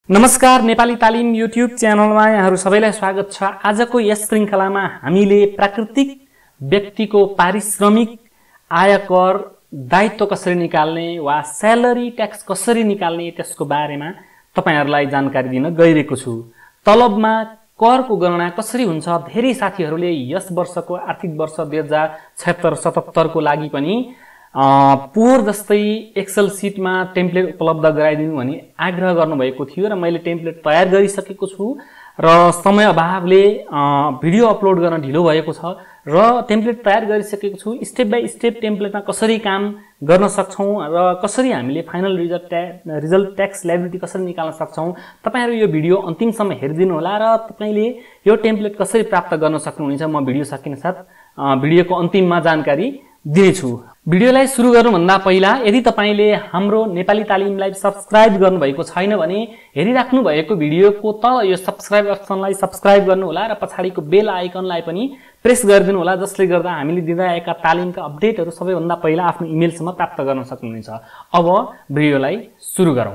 नमस्कार, नेपाली तालिम युट्युब च्यानलमा यहाँहरु सबैलाई स्वागत छ। आजको यस श्रृंखलामा हामीले प्राकृतिक व्यक्तिको पारिश्रमिक आयकर दायित्व कसरी निकाल्ने वा स्यालेरी ट्याक्स कसरी निकाल्ने त्यसको बारेमा तपाईहरुलाई जानकारी दिन गइरहेको छु। तलबमा करको गणना कसरी हुन्छ, धेरै साथीहरुले यस वर्षको आर्थिक वर्ष 2076-77 को लागि पनि पोहोर जस्तै एक्सेल सिटमा टेम्प्लेट उपलब्ध गराइदिनु भनी आग्रह गर्नुभएको थियो र मैले टेम्प्लेट तयार गरिसकेको छु र समय अभावले भिडियो अपलोड गर्न ढिलो भएको छ र टेम्प्लेट तयार गरिसकेको छु। स्टेप बाइ स्टेप टेम्प्लेटमा कसरी काम गर्न सक्छौं र कसरी हामीले फाइनल रिजल्ट ट्याक्स लायबिलिटी कसरी निकाल्न सक्छौं, तपाईहरु यो भिडियो अन्तिमसम्म हेरिदिनु होला र तपाईले यो टेम्प्लेट कसरी प्राप्त गर्न सक्नुहुनेछ म भिडियो सकिनसाथ भिडियोको अन्तिममा जानकारी दिनेछु। भिडियोलाई सुरु गर्नुभन्दा पहिला यदि तपाईले हाम्रो नेपाली तालिमलाई सब्स्क्राइब गर्नुभएको छैन भने हेरिराख्नु भएको भिडियोको तल यो सब्स्क्राइब अप्सनलाई सब्स्क्राइब गर्नु होला र पछाडीको बेल आइकनलाई पनि प्रेस गरिदिनु होला, जसले गर्दा हामीले दिँदाएका तालिमका अपडेटहरु सबैभन्दा पहिला आफ्नो इमेलसम्म प्राप्त गर्न सक्नुहुनेछ। अब भिडियोलाई सुरु गरौँ।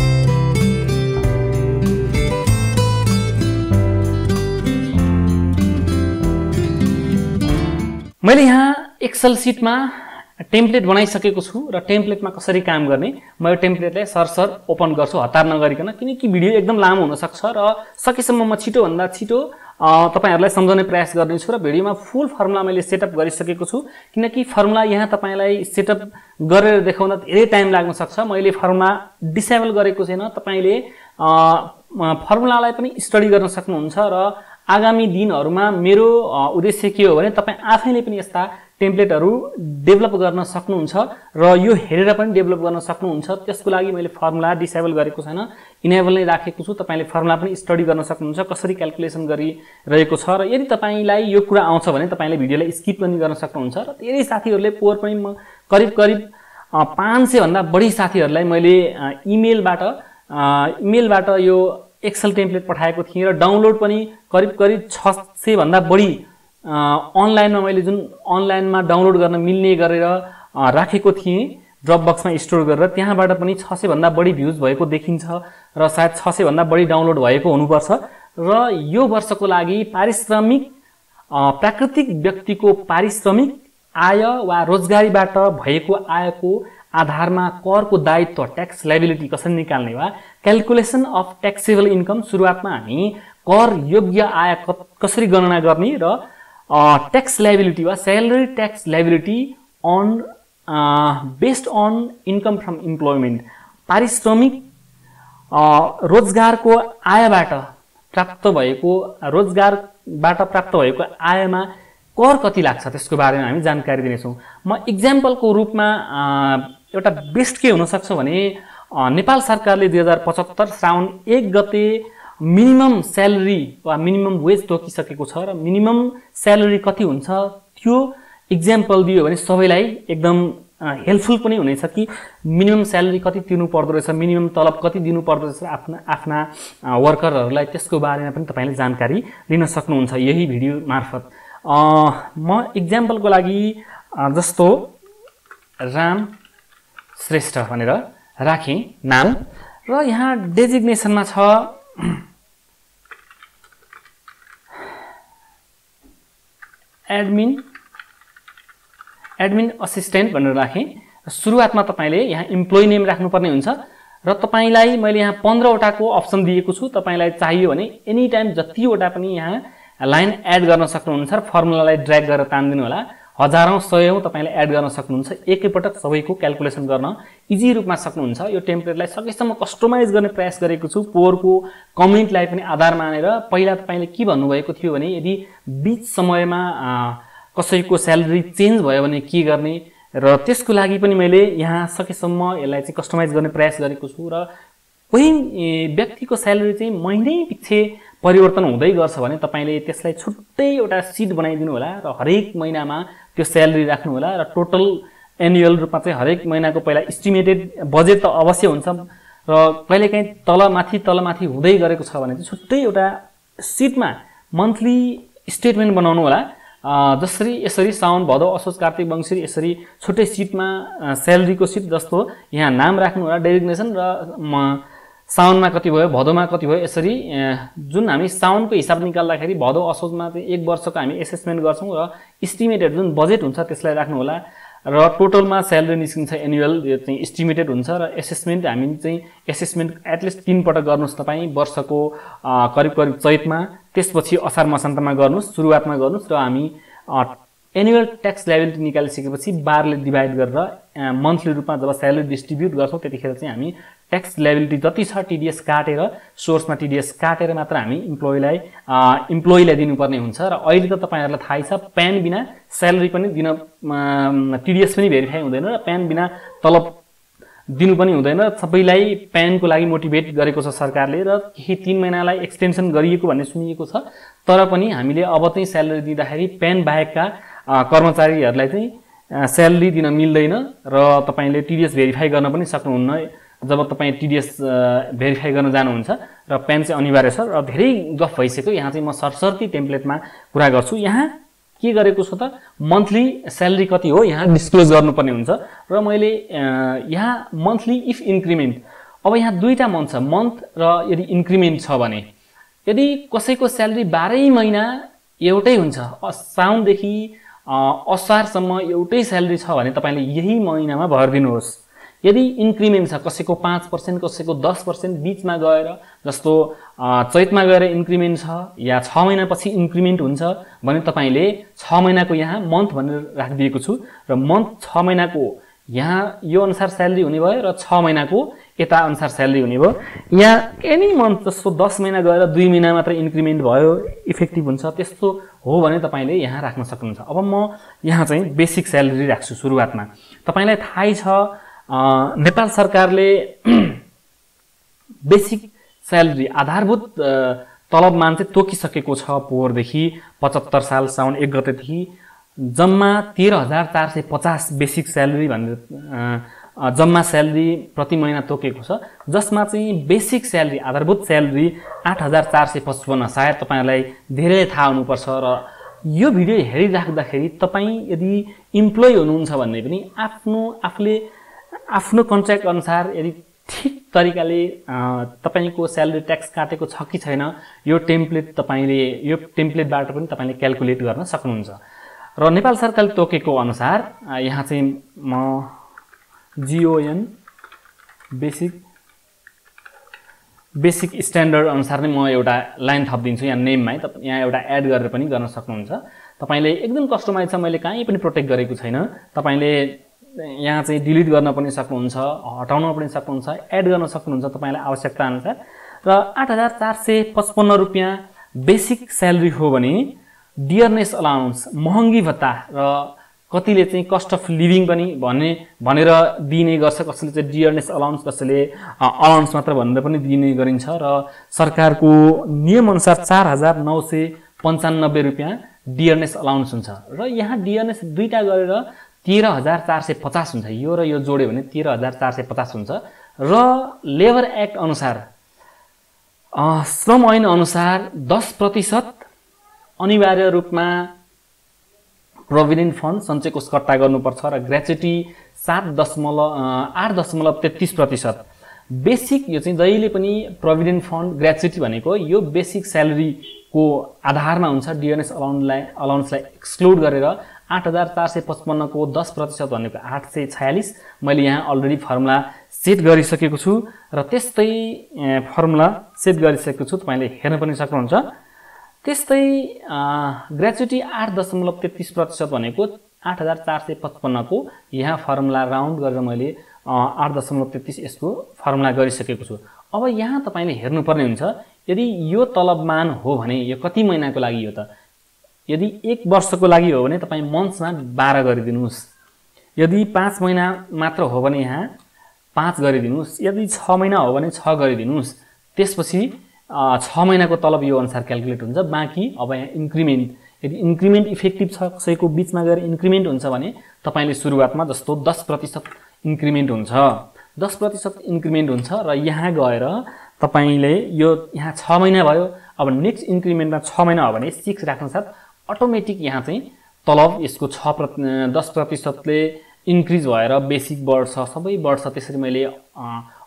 मैले यहाँ एक्सेल सिटमा टेम्प्लेट बनाइसकेको छु र टेम्प्लेटमा कसरी काम गर्ने म यो टेम्प्लेटलाई सरसर ओपन गर्छु हतार नगरिकन, किनकि भिडियो एकदम लामो हुन सक्छ र सकेसम्म म छिटो भन्दा छिटो तपाईहरुलाई सम्झाउने प्रयास गर्नेछु र भिडियोमा फुल फर्मुला मैले सेटअप गरिसकेको छु, किनकि फर्मुला यहाँ तपाईलाई सेटअप गरेर देखाउन धेरै टाइम लाग्न सक्छ। मैले फर्मुला डिसेबल गरेको छैन, तपाईले फर्मुलालाई पनि स्टडी गर्न सक्नुहुन्छ र आगामी दिनहरुमा मेरो उद्देश्य के हो भने तपाई आफैले पनि यस्ता टेम्प्लेटहरु डेभलप गर्न सक्नुहुन्छ र यो हेरेर पनि डेभलप गर्न सक्नुहुन्छ। त्यसको लागि मैले फर्मुला डिसेबल गरेको छैन, इनेबल नै राखेको छु। तपाईले फर्मुला पनि स्टडी गर्न सक्नुहुन्छ, कसरी क्याल्कुलेसन गरिरहेको छ र यदि तपाईलाई यो कुरा आउँछ भने तपाईले भिडियोलाई स्किप पनि गर्न सक्नुहुन्छ। र धेरै साथीहरुले पोहोर पनि म करिब 500 भन्दा बढी साथीहरुलाई मैले इमेलबाट यो एक्सेल टेम्प्लेट पठाएको थिएँ र डाउनलोड पनि करिब 600 भन्दा बढी अनलाइनमा मैले जुन अनलाइनमा डाउनलोड गर्न मिल्ने गरेर राखेको थिएँ ड्रपबक्समा स्टोर गरेर, त्यहाँबाट पनि 600 भन्दा बढी भ्युज भएको देखिन्छ र सायद 600 भन्दा बढी डाउनलोड भएको हुनुपर्छ। र यो वर्षको लागि प्राकृतिक व्यक्तिको पारिश्रमिक आय वा रोजगारीबाट भएको आयको आधारमा करको दायित्व ट्याक्स लायबिलिटी कसरी निकाल्ने वा क्याल्कुलेसन अफ ट्याक्सेबल इन्कम, सुरुवातमा हामी कर योग्य आय कसरी गणना गर्ने र ट्याक्स लायबिलिटी वा salary tax liability on based on income from employment, पारिश्रमिक रोजगारको आयबाट प्राप्त भएको आयमा कर कति लाग्छ त्यसको बारेमा हामी जानकारी दिनेछौँ। म एक्जाम्पलको रूपमा एउटा बेस्ट के हुन सक्छ भने नेपाल सरकारले 2075 श्रावण 1 गते मिनिमम स्यालेरी वा मिनिमम वेज तोकिसकेको छ र मिनिमम स्यालेरी कति हुन्छ त्यो एक्जाम्पल दियो भने सबैलाई एकदम हेल्पफुल पनि हुनेछ कि मिनिमम स्यालेरी कति तिर्नु पर्दो रहेछ, मिनिमम तलब कति दिनु पर्दो रहेछ आफ्ना वर्करहरूलाई, त्यसको बारेमा पनि तपाईले जानकारी लिन सक्नुहुन्छ यही भिडियो मार्फत। म एक्जाम्पलको लागि जस्तो राम श्रेष्ठ भनेर राखेँ नाम र यहाँ डेजिग्नेसनमा छ एडमिन असिस्टेन्ट भनेर राखेँ। सुरुवातमा तपाईले यहाँ इम्प्लोइ नेम राख्नुपर्ने हुन्छ र तपाईलाई मैले यहाँ 15 वटाको अप्सन दिएको छु। तपाईलाई चाहियो भने एनी टाइम जतिवटा पनि यहाँ लाइन एड गर्न सक्नुहुन्छ र फर्मुलालाई ड्र्याग गरेर तान्दिनु होला। हजारौं सयौं तपाईले एड गर्न सक्नुहुन्छ, एकैपटक सबैको क्याल्कुलेसन गर्न इजी रूपमा सक्नुहुन्छ। यो टेम्प्लेटलाई सकेसम्म कस्टमाइज गर्ने प्रयास गरेको छु, पोहोरको कमेन्टलाई पनि आधार मानेर। पहिला तपाईले के भन्नुभएको थियो भने यदि बीच समयमा कसैको स्यालेरी चेन्ज भयो भने के गर्ने, र त्यसको लागि पनि मैले यहाँ सकेसम्म यसलाई चाहिँ कस्टमाइज गर्ने प्रयास गरेको छु। र कोही व्यक्तिको स्यालेरी चाहिँ महिनै पछि परिवर्तन हुँदै गर्छ भने तपाईले त्यसलाई छुट्टै एउटा सिट बनाइदिनु होला र हरेक महिनामा त्यो स्यालेरी राख्नु होला र टोटल एनुअल रूपमा चाहिँ हरेक महिनाको पहिला एस्टिमेटेड बजेट त अवश्य हुन्छ र कहिलेकाहीँ तलमाथि हुँदै गरेको छ भने चाहिँ छुट्टै एउटा सिटमा मन्थली स्टेटमेन्ट बनाउनु होला। यसरी साउन भदौ असोज कार्तिक मङ्सिर यसरी छुट्टै सिटमा स्यालेरीको सिट जस्तो यहाँ नाम राख्नु होला, डेजिग्नेसन र साउनमा कति भयो, भदौमा कति भयो, यसरी जुन हामी साउनको हिसाब निकाल्दाखेरि भदौ असोजमा चाहिँ 1 वर्षको हामी एसेसमेन्ट गर्छौँ र इस्टिमेटेड जुन बजेट हुन्छ त्यसलाई राख्नु होला र टोटलमा स्यालेरी निस्किन्छ एनुअल, यो चाहिँ इस्टिमेटेड हुन्छ र एसेसमेन्ट हामी चाहिँ एसेसमेन्ट एटलिस्ट 3 पटक गर्नुहोस् तपाईँ वर्षको करिब चैतमा, त्यसपछि असार मसान्तमा गर्नुहोस्, सुरुवातमा गर्नुहोस् र हामी एनुअल ट्याक्स लायबिलिटी निकालिसकेपछि 12 ले डिभाइड गरेर मन्थली रूपमा जब स्यालेरी डिस्ट्रिब्युट गर्छौँ त्यतिखेर चाहिँ हामी ट्याक्स लायबिलिटी जति छ टिडीएस काटेर सोर्समा टिडीएस काटेर मात्र हामी इम्प्लोइलाई दिनुपर्ने हुन्छ। र अहिले त तपाईहरुलाई थाहै छ प्यान बिना स्यालेरी पनि दिन टिडीएस पनि भेरिफाई हुँदैन र प्यान बिना तलब दिनु पनि हुँदैन। सबैलाई प्यानको लागि मोटिभेट गरेको छ सरकारले र केही 3 महिनालाई एक्सटेन्सन गरिएको भन्ने सुनिएको छ। तर पनि हामीले अब चाहिँ स्यालेरी दिँदाखेरि प्यान बाहेकका कर्मचारीहरूलाई चाहिँ स्यालेरी दिन मिल्दैन र तपाईले टिडीएस भेरिफाई गर्न पनि सक्नुहुन्न जब तपाई टिडीएस भेरिफाई गर्न जानुहुन्छ र प्यान चाहिँ अनिवार्य छ। र धेरै गफ भइसक्यो, यहाँ चाहिँ म सरसर्ती टेम्प्लेटमा कुरा गर्छु। यहाँ के गरेको छु त मन्थली स्यालेरी कति हो यहाँ डिस्क्लोज गर्नुपर्ने हुन्छ र मैले यहाँ मन्थली इफ इन्क्रिमेन्ट, अब यहाँ दुईटा मन्थ छ, मन्थ र यदि इन्क्रिमेन्ट छ भने यदि कसैको स्यालेरी 12 महिना एउटै हुन्छ, साउनदेखि असारसम्म एउटै स्यालेरी छ भने तपाईले यही महिनामा भर दिनुहोस्। यदि इन्क्रिमेन्ट छ कसैको 5% कसैको 10% बीचमा गएर, जस्तो चैतमा गएर इन्क्रिमेन्ट छ या 6 महिनापछि इन्क्रिमेन्ट हुन्छ भने तपाईले 6 महिनाको यहाँ मन्थ भनेर राखिदिएको छु र मन्थ 6 महिनाको यहाँ यो अनुसार स्यालेरी हुने भयो र 6 महिनाको यता अनुसार स्यालेरी हुने भयो। यहाँ एनी मन्थ जस्तो 10 महिना गएर 2 महिना मात्र इन्क्रिमेन्ट भयो इफेक्टिभ हुन्छ, त्यस्तो हो भने तपाईले यहाँ राख्न सक्नुहुन्छ। अब म यहाँ चाहिँ बेसिक स्यालेरी राख्छु सुरुवातमा। तपाईलाई थाहै छ नेपाल सरकारले बेसिक स्यालेरी आधारभूत तलबमान चाहिँ तोकिसकेको छ पोहोरदेखि 75 साल साउन 1 गतेदेखि जम्मा 13,450 बेसिक स्यालेरी भनेर जम्मा स्यालेरी प्रति महिना तोकेको छ, जसमा चाहिँ बेसिक स्यालेरी आधारभूत स्यालेरी 8,455। सायद तपाईहरुलाई धेरै थाहा हुनुपर्छ र यो भिडियो हेरिराख्दाखेरि तपाई यदि इम्प्लोइ हुनुहुन्छ भन्ने पनि आफ्नो कन्ट्र्याक्ट अनुसार यदि ठीक तरिकाले तपाईको स्यालेरी ट्याक्स काटेको छ कि छैन यो टेम्प्लेटबाट पनि तपाईले क्याल्कुलेट गर्न सक्नुहुन्छ। र नेपाल सरकारले तोकेको अनुसार यहाँ चाहिँ म GON बेसिक स्ट्यान्डर्ड अनुसार नै म एउटा लाइन थपिदिन्छु यहाँ नेममा, यहाँ एउटा एड गरेर पनि गर्न सक्नुहुन्छ। तपाईले एकदम कस्टमाइज छ, मैले कहीँ पनि प्रोटेक्ट गरेको छैन, तपाईले यहाँ चाहिँ डिलिट गर्न पनि सक्नुहुन्छ, हटाउन पनि सक्नुहुन्छ, एड गर्न सक्नुहुन्छ तपाईलाई आवश्यकता अनुसार। र 8,455 रुपैयाँ बेसिक स्यालेरी हो भने डियरनेस अलाउन्स महँगी भत्ता र कतिले चाहिँ कस्ट अफ लिभिङ पनि भनेर दिने गर्छ, कसैले चाहिँ डियरनेस अलाउन्स, कसैले अलाउन्स मात्र भनेर पनि दिने गरिन्छ र सरकारको नियम अनुसार 4,995 रुपैयाँ डियरनेस अलाउन्स हुन्छ। र यहाँ डियरनेस दुईटा गरेर 13,450 हुन्छ, यो र यो जोड्यो भने 13,450 हुन्छ। र लेबर एक्ट अनुसार श्रम ऐन अनुसार 10% अनिवार्य रूपमा प्रोभिडेन्ट फन्ड सञ्चय कोष कट्टा गर्नुपर्छ र ग्र्याच्युटी 8.33%। बेसिक यो चाहिँ जहिले पनि प्रोभिडेन्ट फन्ड ग्र्याच्युटी भनेको यो बेसिक स्यालेरीको आधारमा हुन्छ, डियरनेस अलाउन्सलाई एक्सक्लुड गरेर 8,455 को 10% भनेको 846। मैले यहाँ अलरेडी फर्मुला सेट गरिसकेको छु र त्यस्तै फर्मुला सेट गरिसकेको छु, तपाईले हेर्न पनि सक्नुहुन्छ। त्यस्तै ग्र्याच्युटी 8.33% भनेको 8,455 को यहाँ फर्मुला राउन्ड गरेर मैले 8.33 यसको फर्मुला गरिसकेको छु। अब यहाँ तपाईले हेर्नुपर्ने हुन्छ यदि यो तलबमान हो भने यो कति महिनाको लागि हो त। यदि 1 वर्षको लागि हो भने तपाईं मन्थ्समा 12 गरिदिनुस्, यदि 5 महिना मात्र हो भने यहाँ 5 गरिदिनुस्, यदि 6 महिना हो भने 6 गरिदिनुस्। त्यसपछि 6 महिनाको तलब यो अनुसार क्याल्कुलेट हुन्छ। बाँकी अब यहाँ इन्क्रिमेन्ट, यदि इन्क्रिमेन्ट इफेक्टिभ छ कसैको बीचमा गएर इन्क्रिमेन्ट हुन्छ भने तपाईले सुरुवातमा जस्तो 10% इन्क्रिमेन्ट हुन्छ, 10% इन्क्रिमेन्ट हुन्छ र यहाँ गएर तपाईले यो यहाँ 6 महिना भयो, अब नेक्स्ट इन्क्रिमेन्टमा 6 महिना हो भने 6 राख्न साथ अटोमेटिक यहाँ चाहिँ तलब यसको 10% ले इन्क्रिज भएर बेसिक बढ्छ, सबै बढ्छ। त्यसरी मैले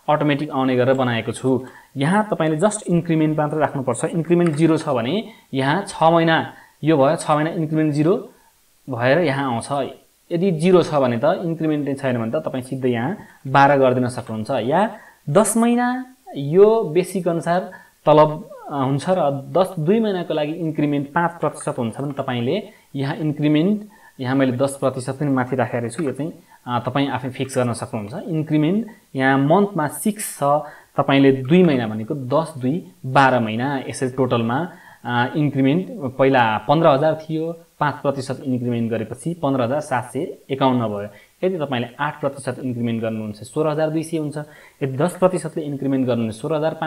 अटोमेटिक आउने गरेर बनाएको छु। यहाँ तपाईले जस्ट इन्क्रिमेन्ट मात्र राख्नुपर्छ। इन्क्रिमेन्ट 0 छ भने यहाँ 6 महिना यो भयो, 6 महिना इन्क्रिमेन्ट 0 भएर यहाँ आउँछ। यदि 0 छ भने त इन्क्रिमेन्ट नै छैन भने त तपाई सिधै यहाँ 12 गरिदिन सक्नुहुन्छ। या 10 महिना यो बेसिक अनुसार तलब हुन्छ र 2 महिनाको लागि इन्क्रिमेन्ट 5% हुन्छ भने तपाईले यहाँ इन्क्रिमेन्ट यहाँ मैले 10% पनि माथि राखेको छु। यो चाहिँ तपाई आफै फिक्स गर्न सक्नुहुन्छ। इन्क्रिमेन्ट यहाँ मन्थमा 6 छ, तपाईले 2 महिना भनेको 10 2 12 महिना, यसरी टोटलमा इन्क्रिमेन्ट पहिला 15000 थियो, 5% इन्क्रिमेन्ट गरेपछि 15751 भयो। यदि तपाईले 8% इन्क्रिमेन्ट गर्नुहुन्छ 16200 हुन्छ। यदि 10% ले इन्क्रिमेन्ट गर्नुहुन्छ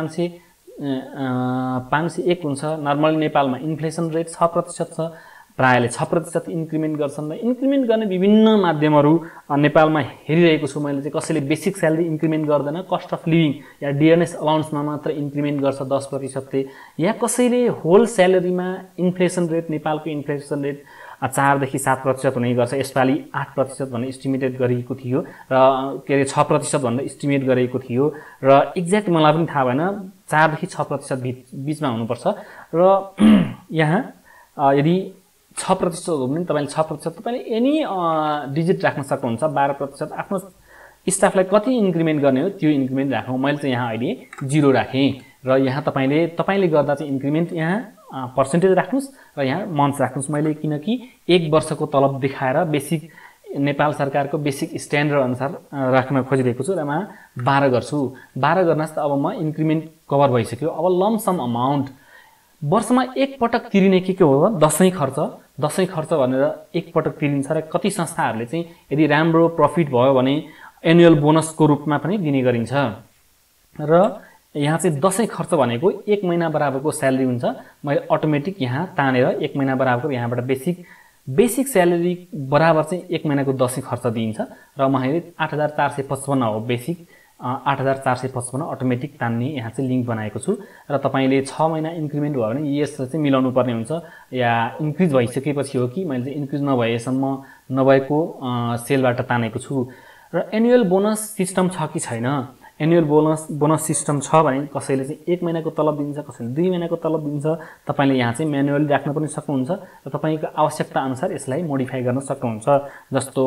16501 हुन्छ। नर्मली नेपालमा इन्फ्लेसन रेट 6% छ, प्रायले 6% इन्क्रिमेन्ट गर्छन् र इन्क्रिमेन्ट गर्ने विभिन्न माध्यमहरू नेपालमा हेरिरहेको छु मैले। चाहिँ कसैले बेसिक स्यालेरी इन्क्रिमेन्ट गर्दैन, कस्ट अफ लिभिङ या डियरनेस अलाउन्समा मात्र इन्क्रिमेन्ट गर्छ 10% ले, या कसैले होल स्यालेरीमा इन्फ्लेसन रेट नेपालको इन्फ्लेसन रेट 4 देखि 7% हुने गर्छ। यसपालि 8% भन्ने एस्टिमेटेड गरिएको थियो र के अरे 6% भनेर एस्टिमेट गरेको थियो र एक्ज्याक्ट मलाई पनि थाहा भएन, 4 देखि 6% बीचमा हुनुपर्छ। र यहाँ यदि 6% हो भने तपाईले 6% तपाईले एनी डिजिट राख्न सक्नुहुन्छ। 12% आफ्नो स्टाफलाई कति इन्क्रिमेन्ट गर्ने हो त्यो इन्क्रिमेन्ट राखौँ। मैले चाहिँ यहाँ अहिले 0 राखेँ र यहाँ तपाईले गर्दा चाहिँ इन्क्रिमेन्ट यहाँ पर्सेन्टेज राख्नुस् र यहाँ मन्थ राख्नुस्। मैले किनकि 1 वर्षको तलब देखाएर बेसिक नेपाल सरकारको बेसिक स्ट्यान्डर्ड अनुसार राख्न खोजिरहेको छु र म 12 गर्छु। 12 गर्नास त अब म इन्क्रिमेन्ट कभर भइसक्यो। अब लमसम अमाउन्ट वर्षमा एक पटक तिरिने के हो? दशैं खर्च भनेर एक पटक तिरिन्छ र कति संस्थाहरूले चाहिँ यदि राम्रो प्रफिट भयो भने एनुअल बोनसको रूपमा पनि दिने गरिन्छ। र यहाँ चाहिँ दशैं खर्च भनेको 1 महिना बराबरको स्यालेरी हुन्छ। मैले अटोमेटिक यहाँ तानेर 1 महिना बराबरको यहाँबाट बेसिक स्यालेरी बराबर चाहिँ 1 महिनाको दशैं खर्च दिइन्छ र मैले 8455 हो बेसिक, 8455 अटोमेटिक तान्ने यहाँ चाहिँ लिंक बनाएको छु। र तपाईले 6 महिना इन्क्रिमेन्ट भयो भने यसले चाहिँ मिलाउनु पर्ने हुन्छ, या इन्क्रिज भइसकेपछि हो कि मैले चाहिँ इन्क्रिज नभएसम्म नभएको सेलबाट तानेको छु। र एनुअल बोनस सिस्टम छ कि छैन? एनुअल बोनस सिस्टम छ भने कसैले चाहिँ 1 महिनाको तलब दिन्छ, कसैले 2 महिनाको तलब दिन्छ। तपाईले यहाँ चाहिँ म्यानुअली राख्न पनि सक्नुहुन्छ र तपाईको आवश्यकता अनुसार यसलाई मोडिफाई गर्न सक्नुहुन्छ। जस्तो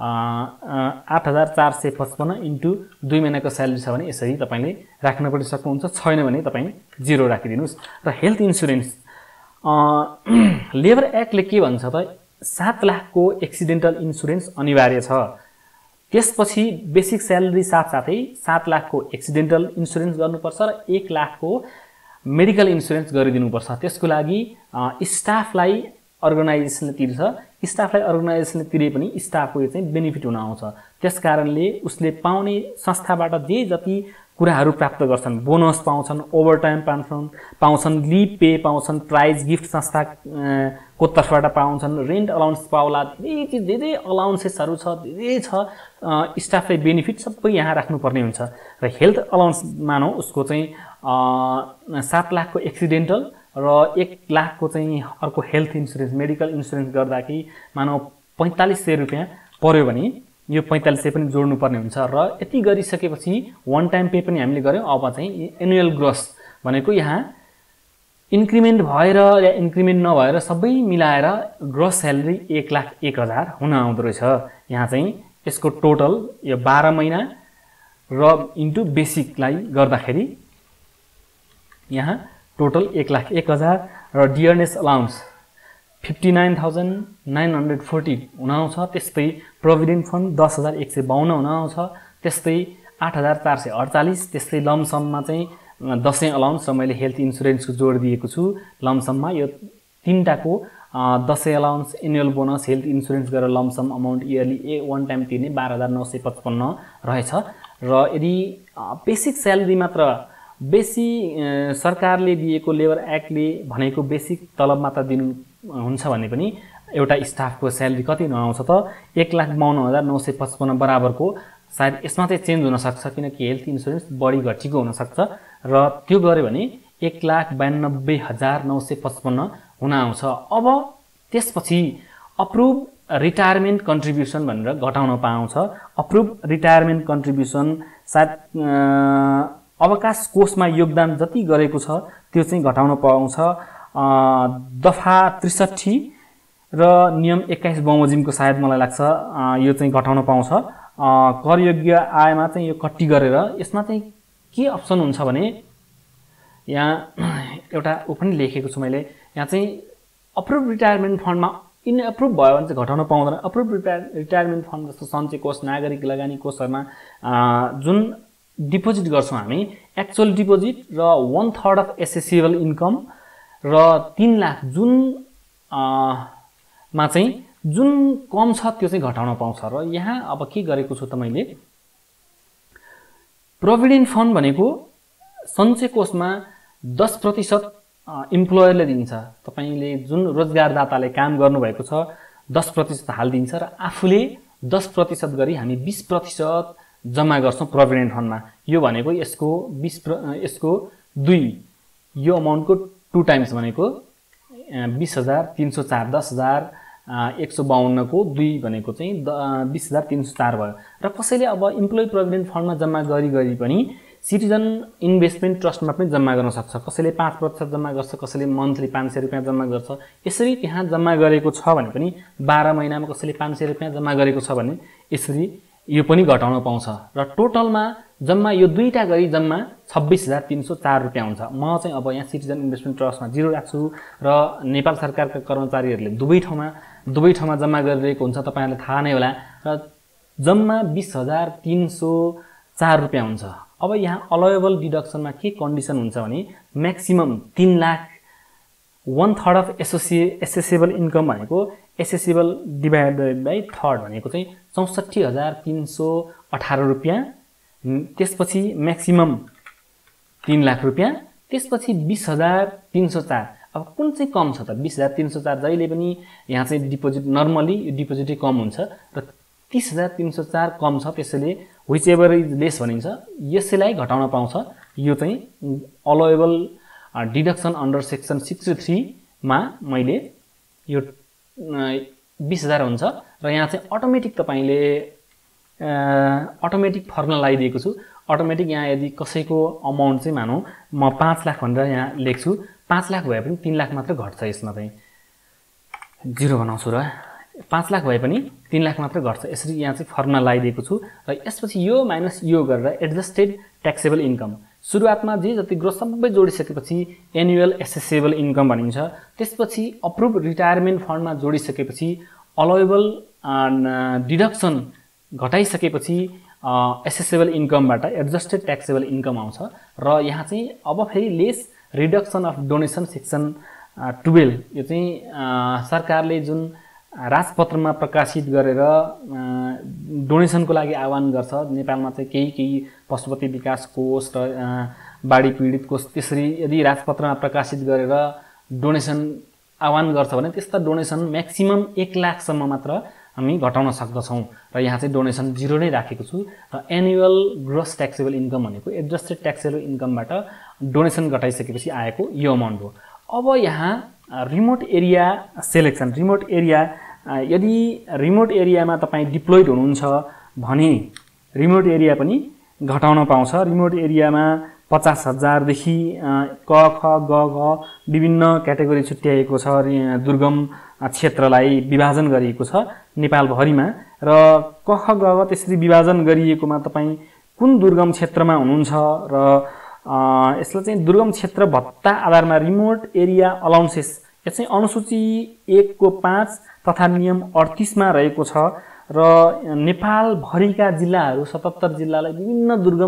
8455 इन्टु 2 महिनाको स्यालेरी छ भने यसरी तपाईले राख्न पनि सक्नुहुन्छ। छैन भने तपाई 0 राखिदिनुस्। र हेल्थ इन्स्योरेन्स लेबर एक्टले के भन्छ त 7 लाखको एक्सिडेन्टल इन्स्योरेन्स अनिवार्य छ। त्यसपछि बेसिक स्यालेरी साथसाथै 7 लाखको एक्सिडेन्टल इन्स्योरेन्स गर्नुपर्छ र 1 लाखको मेडिकल इन्स्योरेन्स गरिदिनुपर्छ। त्यसको लागि स्टाफलाई अर्गनाइजेसनले तिर्छ। स्टाफलाई अर्गनाइजेसनले तिरे पनि स्टाफको यो चाहिँ बेनिफिट हुन आउँछ। त्यसकारणले उसले पाउने संस्थाबाट जे जति कुराहरू प्राप्त गर्छन्, बोनस पाउँछन्, ओभरटाइम पाउँछन्, लिभ पे पाउँछन्, प्राइज गिफ्ट संस्था को तर्फबाट पाउँछन्, रेन्ट अलाउन्स पाउला, धेरै अलाउन्सेसहरू छ, धेरै छ। स्टाफलाई बेनिफिट सबै यहाँ राख्नुपर्ने हुन्छ। र हेल्थ अलाउन्स मानौ उसको चाहिँ 7 लाखको एक्सिडेन्टल र 1 लाखको चाहिँ अर्को हेल्थ इन्स्योरेन्स मेडिकल इन्स्योरेन्स गर्दाखेरि मानौ 4500 रुपैयाँ पर्यो भने यो 4500 पनि जोड्नु पर्ने हुन्छ। र यति गरिसकेपछि वान टाइम पे पनि हामीले गर्यौं। अब चाहिँ एनुअल ग्रोस भनेको यहाँ इन्क्रिमेन्ट भएर या इन्क्रिमेन्ट नभएर सबै मिलाएर ग्रोस स्यालेरी 1,01,000 हुन आउँदो रहेछ। यहाँ चाहिँ यसको टोटल यो 12 महिना र इन्टु बेसिकलाई गर्दाखेरि यहाँ टोटल 1,01,000 र डियरनेस अलाउन्स 59,940 हुन आउँछ। त्यस्तै प्रोभिडेन्ट फन्ड 10,152 हुन आउँछ। त्यस्तै 8,448। त्यस्तै लमसममा चाहिँ दशैं अलाउन्स र मैले हेल्थ इन्स्योरेन्सको जोड दिएको छु। लमसममा यो तीनटाको Dashain allowance, annual bonus, health insurance गरेर lump sum amount yearly one time तिर्ने 12,955 रहेछ। र यदि बेसिक स्यालेरी मात्र सरकारले दिएको लेबर एक्टले भनेको बेसिक तलब मात्र दिनु हुन्छ भने पनि एउटा स्टाफको स्यालेरी कति नआउँछ त 1,52,955 बराबरको। सायद यसमा चाहिँ चेन्ज हुन सक्छ किनकि हेल्थ इन्स्योरेन्स बढी घटीको हुन सक्छ र त्यो गर्यो भने 1,92,955 हुन आउँछ। अब त्यसपछि अप्रुभ रिटायरमेन्ट कन्ट्रिब्युसन भनेर घटाउन पाउँछ। अप्रुभ रिटायरमेन्ट कन्ट्रिब्युसन सायद अवकाश कोषमा योगदान जति गरेको छ त्यो चाहिँ घटाउन पाउँछ। दफा 63 र नियम 21 बमोजिमको सायद मलाई लाग्छ यो चाहिँ घटाउन पाउँछ। करयोग्य आयमा चाहिँ यो कट्टी गरेर यसमा चाहिँ के अप्सन हुन्छ भने यहाँ एउटा ऊ पनि लेखेको छु मैले, यहाँ चाहिँ अप्रुभ रिटायरमेन्ट फन्डमा इनएप्रुभ भयो भने चाहिँ घटाउन पाउँदैन। अप्रुभ रिटायरमेन्ट फन्ड जस्तो सञ्चय कोष, नागरिक लगानी कोषहरुमा जुन डिपोजिट गर्छौं हामी, एक्चुअल डिपोजिट र 1/3 अफ एसेसिबल इन्कम र 3 लाख जुन मा चाहिँ जुन कम छ त्यो चाहिँ घटाउन पाउँछ। र यहाँ अब के गरेको छु त मैले, प्रोभिडेन्ट फन्ड भनेको सञ्चय कोषमा 10% इम्प्लोयरले दिन्छ। तपाईले जुन रोजगारदाताले काम गर्नुभएको छ 10% हाल्दिन्छ र आफूले 10% गरी हामी 20% जम्मा गर्छौं प्रोभिडेन्ट फन्डमा। यो भनेको यसको 2 यो अमाउन्टको 2 टाइम्स भनेको 20,304, 10,152 को 2 भनेको चाहिँ 20,304 भयो। र कसैले अब इम्प्लोइ प्रोभिडेन्ट फन्डमा जम्मा गरी पनि सिटिजन इन्भेस्टमेन्ट ट्रस्टमा पनि जम्मा गर्न सक्छ। कसैले 5% जम्मा गर्छ, कसैले मन्थली 500 रुपैयाँ जम्मा गर्छ। यसरी त्यहाँ जम्मा गरेको छ भने पनि 12 महिनामा कसैले 500 रुपैयाँ जम्मा गरेको छ भने यसरी यो पनि घटाउन पाउँछ। र टोटलमा जम्मा यो दुईटा गरी जम्मा 26,304 रुपैयाँ हुन्छ। म चाहिँ अब यहाँ सिटिजन इन्भेस्टमेन्ट ट्रस्टमा 0 राख्छु र नेपाल सरकारका कर्मचारीहरूले दुवै ठाउँमा जम्मा गरिरहेको हुन्छ, तपाईहरुलाई थाहा नै होला। र जम्मा 20,304 रुपैयाँ हुन्छ। अब यहाँ अलाउएबल डिडक्सनमा के कन्डिसन हुन्छ भने maximum 3 lakh 1/3 of assessable income भनेको एसेसिबल डिभाइडेड बाइ थर्ड भनेको चाहिँ 64,318 रुपैयाँ, त्यसपछि म्याक्सिमम 3 लाख रुपैयाँ, त्यसपछि 20,304। अब कुन चाहिँ कम छ त? 20,304 जहिले पनि यहाँ चाहिँ डिपोजिट नर्मली यो डिपोजिटै कम हुन्छ र 30,304 कम छ, त्यसैले व्हिच एभर इज लेस भनिन्छ। यसैलाई घटाउन पाउँछ। यो चाहिँ अलाउएबल डिडक्सन अन्डर सेक्सन 63 मा मैले यो 20,000 हुन्छ र यहाँ चाहिँ अटोमेटिक तपाईले अटोमेटिक फर्मुला लगाइदिएको छु। अटोमेटिक यहाँ यदि कसैको अमाउन्ट चाहिँ मानौं म 5 लाख भनेर यहाँ लेख्छु, 5 लाख भए पनि 3 लाख मात्र घट्छ। यसमा चाहिँ 0 बनाउँछु र 5 लाख भए पनि 3 लाख मात्र घट्छ। यसरी यहाँ चाहिँ फर्मुला लगाइदिएको छु र यसपछि यो माइनस यो गरेर एडजस्टेड ट्याक्सेबल इन्कम, सुरुवातमा जे जति ग्रोस सबै जोडिसकेपछि एनुअल एसेसेबल इन्कम भनिन्छ। त्यसपछि अप्रुभ रिटायरमेन्ट फन्डमा जोडिसकेपछि अलाउएबल डिडक्सन घटाइसकेपछि एसेसेबल इन्कमबाट एडजस्टेड ट्याक्सेबल इन्कम आउँछ। र यहाँ चाहिँ अब फेरि less reduction of donation section 12 यो चाहिँ सरकारले जुन राजपत्रमा प्रकाशित गरेर डोनेसनको लागि आह्वान गर्छ। नेपालमा चाहिँ केही पशुपति विकास कोष र बाढी पीडित कोष त्यसरी यदि राजपत्रमा प्रकाशित गरेर डोनेसन आह्वान गर्छ भने त्यस्ता डोनेसन म्याक्सिमम 1 लाख सम्म मात्र हामी घटाउन सक्दछौं। र यहाँ चाहिँ डोनेसन 0 नै राखेको छु। र एनुअल ग्रोस ट्याक्सेबल इन्कम भनेको एडजस्टेड ट्याक्सेबल इन्कमबाट डोनेसन घटाइसकेपछि आएको यो अमाउन्ट हो। अब यहाँ remote area selection, remote area, यदि रिमोट एरियामा तपाई डिप्लोइड हुनुहुन्छ भने रिमोट एरिया पनि घटाउन पाउँछ। रिमोट एरियामा 50,000 देखि क ख ग घ विभिन्न क्याटेगोरी छुट्याइएको छ। दुर्गम क्षेत्रलाई विभाजन गरिएको छ नेपाल भरिमा र क ख ग घ त्यसरी विभाजन गरिएकोमा तपाई कुन दुर्गम क्षेत्रमा हुनुहुन्छ र यसले चाहिँ दुर्गम क्षेत्र भत्ता आधारमा रिमोट एरिया अलाउन्सेस यो चाहिँ अनुसूची 1 को 5 तथा नियम 38 मा रहेको छ। र नेपाल भरिका जिल्लाहरू 77 जिल्लालाई विभिन्न दुर्गम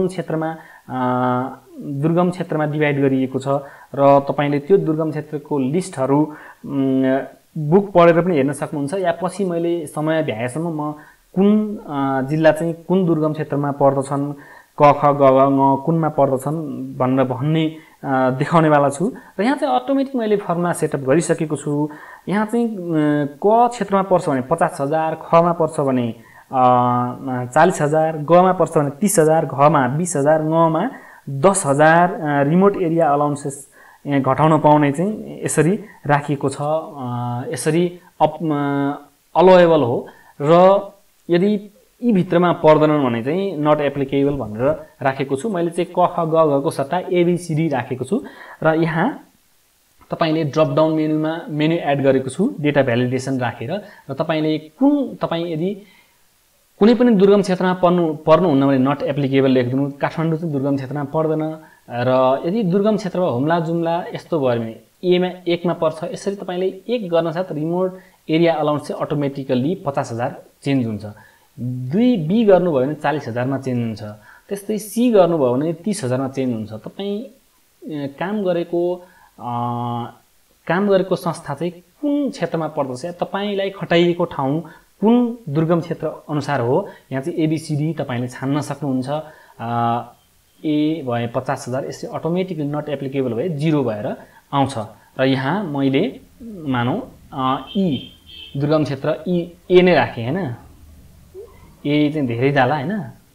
क्षेत्रमा डिभाइड गरिएको छ। र तपाईले त्यो दुर्गम क्षेत्रको लिस्टहरू बुक पढेर पनि हेर्न सक्नुहुन्छ, या पछि मैले समय भ्याएसम्म म कुन जिल्ला चाहिँ कुन दुर्गम क्षेत्रमा पर्दछन्, क ख ग घ ङ कुनमा पर्दछन् भनेर भन्ने देखाउनेवाला छु। र यहाँ चाहिँ अटोमेटिक मैले फर्मुला सेटअप गरिसकेको छु। यहाँ चाहिँ क क्षेत्रमा पर्छ भने 50,000, ख मा पर्छ भने 40,000, ग मा पर्छ भने 30,000, घ मा 20,000, ङ मा 10,000 रिमोट एरिया अलाउन्सेस घटाउन पाउने चाहिँ यसरी राखिएको छ। यसरी अलोएबल हो र यदि यी भित्रमा पर्दैनन् भने चाहिँ नट एप्लिकेबल भनेर राखेको छु। मैले चाहिँ क ख ग घ को सट्टा एबीसीडी राखेको छु र यहाँ तपाईले ड्रप डाउन मेन्यु एड गरेको छु डेटा भ्यालिडेसन राखेर र तपाईले तपाई यदि कुनै पनि दुर्गम क्षेत्रमा पर्नुहुन्न भने नट एप्लिकेबल लेखिदिनु। काठमाडौँ चाहिँ दुर्गम क्षेत्रमा पर्दैन र यदि दुर्गम क्षेत्रमा हुम्ला जुम्ला यस्तो भयो भने एमा 1 मा पर्छ। यसरी तपाईले 1 गर्न साथ रिमोट एरिया अलाउन्स चाहिँ अटोमेटिकली 50,000 चेन्ज हुन्छ। 2 बी गर्नुभयो भने 40,000 मा चेन्ज हुन्छ। त्यस्तै सी गर्नुभयो भने 30,000 मा चेन्ज हुन्छ। तपाई काम गरेको संस्था चाहिँ कुन क्षेत्रमा पर्दछ, तपाईलाई खटाइएको ठाउँ कुन दुर्गम क्षेत्र अनुसार हो, यहाँ चाहिँ एबीसीडी तपाईले छान्न सक्नुहुन्छ। ए भए 50,000 यसरी अटोमेटिकली नट एप्लिकेबल भए 0 भएर आउँछ र यहाँ मैले मानौ ई दुर्गम क्षेत्र ई ए नै राखे हैन, ए चाहिँ धेरै जाला हैन,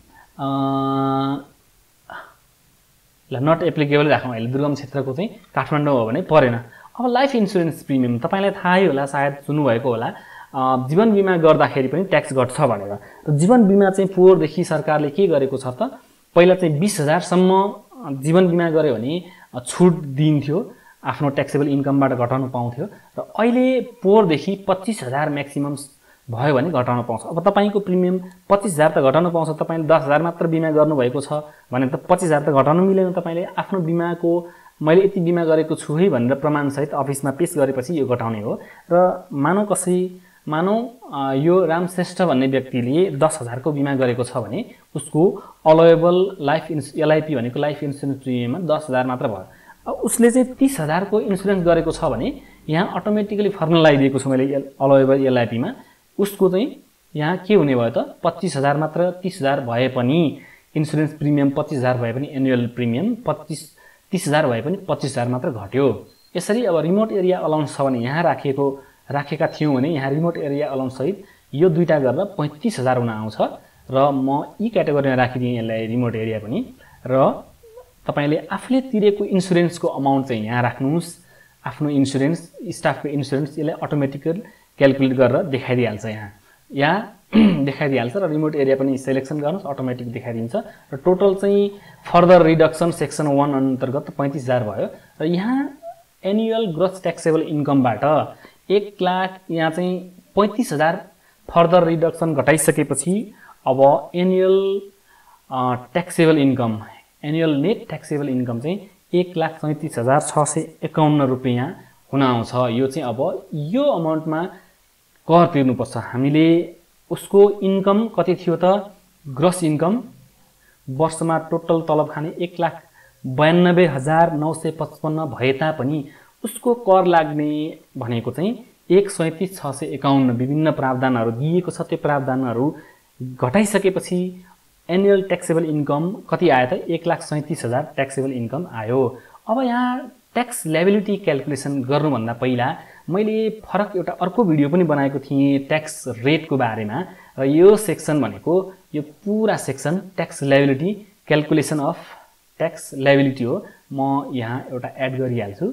ल नट एप्लिकेबल राखौँ। अहिले दुर्गम क्षेत्रको चाहिँ काठमाडौँ हो भने परेन। अब लाइफ इन्स्योरेन्स प्रिमियम तपाईलाई थाहै होला, सायद सुन्नुभएको होला, जीवन बिमा गर्दाखेरि पनि ट्याक्स घट्छ भनेर। र जीवन बिमा चाहिँ पोहोरदेखि सरकारले के गरेको छ त, पहिला चाहिँ 20,000 सम्म जीवन बिमा गर्यो भने छुट दिन्थ्यो, आफ्नो ट्याक्सेबल इन्कमबाट घटाउन पाउँथ्यो र अहिले पोहोरदेखि 25,000 म्याक्सिमम भयो भने घटाउन पाउँछ। अब तपाईको प्रिमियम 25,000 त घटाउन पाउँछ। तपाईले 10,000 मात्र बिमा गर्नुभएको छ भने त 25,000 त घटाउन मिलेन। तपाईले आफ्नो बिमाको मैले यति बिमा गरेको छु है भनेर प्रमाणसहित अफिसमा पेश गरेपछि यो घटाउने हो। र मानौ यो रामश्रेष्ठ भन्ने व्यक्तिले 10,000 को बिमा गरेको छ भने उसको अलोएबल लाइफ एलआईपी भनेको लाइफ इन्स्योरेन्स प्रिमियममा 10,000 मात्र भयो। अब उसले चाहिँ 30,000 को इन्स्योरेन्स गरेको छ भने यहाँ अटोमेटिकली फर्मुला लगाइदिएको छु मैले अलोएबल एलआईपीमा। उसको चाहिँ यहाँ के हुने भयो त 25,000 मात्र 30,000 भए पनि इन्स्योरेन्स प्रिमियम 25,000 भए पनि एनुअल प्रिमियम 30,000 भए पनि 25,000 मात्र घट्यो। यसरी अब रिमोट एरिया अलाउन्स छ भने यहाँ राखेका थियौं भने यहाँ रिमोट एरिया अलाउन्स सहित यो दुईटा गरेर 35,000 हुन आउँछ र म यी क्याटेगोरीमा राखिदिएँ यसलाई रिमोट एरिया पनि। र तपाईले आफूले तिरेको इन्स्योरेन्सको अमाउन्ट चाहिँ यहाँ राख्नुस्। आफ्नो इन्स्योरेन्स स्टाफको इन्स्योरेन्स यसले अटोमेटिकली क्याल्कुलेट गरेर देखाइदिहाल्छ। यहाँ देखाइदिहाल्छ र रिमोट एरिया पनि सिलेक्सन गर्नुस् अटोमेटिक देखाइदिन्छ र टोटल चाहिँ फर्दर रिडक्सन सेक्सन 1 अन्तर्गत 35,000 भयो। र यहाँ एनुअल ग्रोस ट्याक्सेबल इन्कमबाट 1 लाख यहाँ चाहिँ 35,000 फर्दर रिडक्सन घटाइसकेपछि अब annual taxable income annual net taxable income चाहिँ 1,37,651 रुपैयाँ हुन आउँछ। यो चाहिँ अब यो अमाउन्टमा कर तिर्नुपर्छ। हामीले उसको इन्कम कति थियो त, ग्रोस इन्कम वर्षमा टोटल तलब खाने 1,92,955 भए तापनि उसको कर लाग्ने भनेको चाहिँ 1,37,651 विभिन्न प्रावधानहरू दिएको छ। त्यो प्रावधानहरू घटाइसकेपछि एनुअल ट्याक्सेबल इन्कम कति आयो त 1,37,000 ट्याक्सेबल इन्कम आयो। अब यहाँ ट्याक्स लायबिलिटी क्याल्कुलेसन गर्नुभन्दा पहिला मैले फरक एउटा अर्को भिडियो पनि बनाएको थिएँ ट्याक्स रेटको बारेमा र यो सेक्सन भनेको यो पुरा section tax liability calculation of tax liability हो। म यहाँ एउटा एड गरिहाल्छु।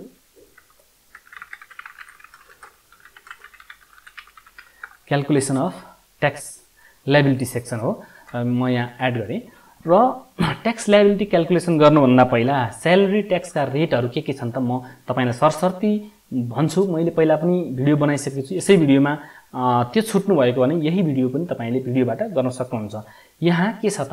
Calculation of tax liability section हो, म यहाँ एड गरेँ। र ट्याक्स लायबिलिटी क्याल्कुलेसन गर्नुभन्दा पहिला स्यालेरी ट्याक्सका रेटहरू के छन् त म तपाईलाई सरसर्ती भन्छु। मैले पहिला पनि भिडियो बनाइसकेको छु। यसै भिडियोमा त्यो छुट्नु भएको भने यही भिडियो पनि तपाईले भिडियोबाट गर्न सक्नुहुन्छ। यहाँ के छ त,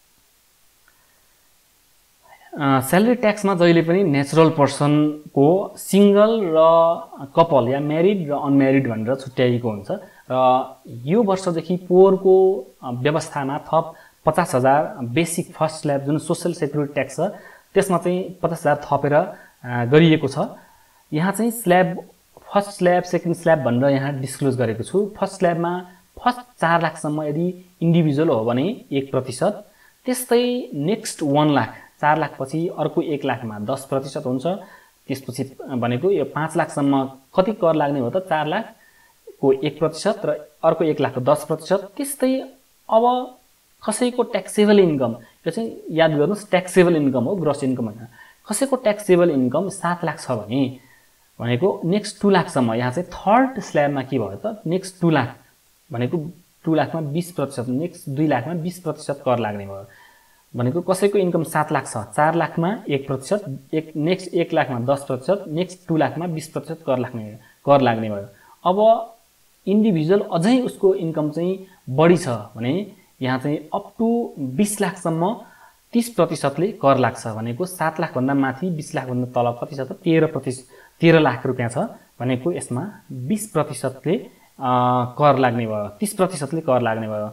स्यालेरी ट्याक्समा जहिले पनि नेचुरल पर्सनको सिंगल र कपल या म्यारिड र अनम्यारिड भनेर छुट्याइएको हुन्छ। र यो वर्षदेखि पोहोरको व्यवस्थामा थप 50,000 बेसिक फर्स्ट स्ल्याब जुन सोशल सेक्युरिटी ट्याक्स छ त्यसमा चाहिँ 50,000 थपेर गरिएको छ। यहाँ चाहिँ slab first slab second slab भनेर यहाँ डिस्क्लोज गरेको छु। फर्स्ट स्ल्याबमा फर्स्ट 4 लाखसम्म यदि इन्डिभिजुअल हो भने 1%, त्यस्तै नेक्स्ट 1 लाख 4 लाख पछि अर्को 1 लाखमा 10% हुन्छ। त्यसपछि भनेको यो 5 लाखसम्म कति कर लाग्ने हो त 4 लाख को 1% र अर्को 1 लाख को 10%। त्यस्तै अब कसैको ट्याक्सेबल इन्कम यो चाहिँ याद गर्नुस् ट्याक्सेबल इन्कम हो, ग्रोस इन्कम हैन। कसैको ट्याक्सेबल इन्कम 7 लाख छ भने भनेको नेक्स्ट 2 लाखसम्म यहाँ चाहिँ थर्ड स्ल्याबमा के भयो त नेक्स्ट 2 लाख भनेको 2 लाखमा 20%, नेक्स्ट 2 लाखमा 20% कर लाग्ने भयो। भनेको कसैको इन्कम 7 लाख छ, 4 लाखमा 1%, नेक्स्ट 1 लाखमा 10%, नेक्स्ट 2 लाखमा 20% कर लाग्ने भयो। अब इन्डिभिजुअल अझै उसको इन्कम चाहिँ बढी छ भने यहाँ चाहिँ अप टु 20 लाखसम्म 30% ले कर लाग्छ। भनेको 7 लाख भन्दा माथि 20 लाख भन्दा तल कति छ त 13 लाख रुपैयाँ छ भनेको यसमा 20% ले कर लाग्ने भयो, 30% ले कर लाग्ने भयो।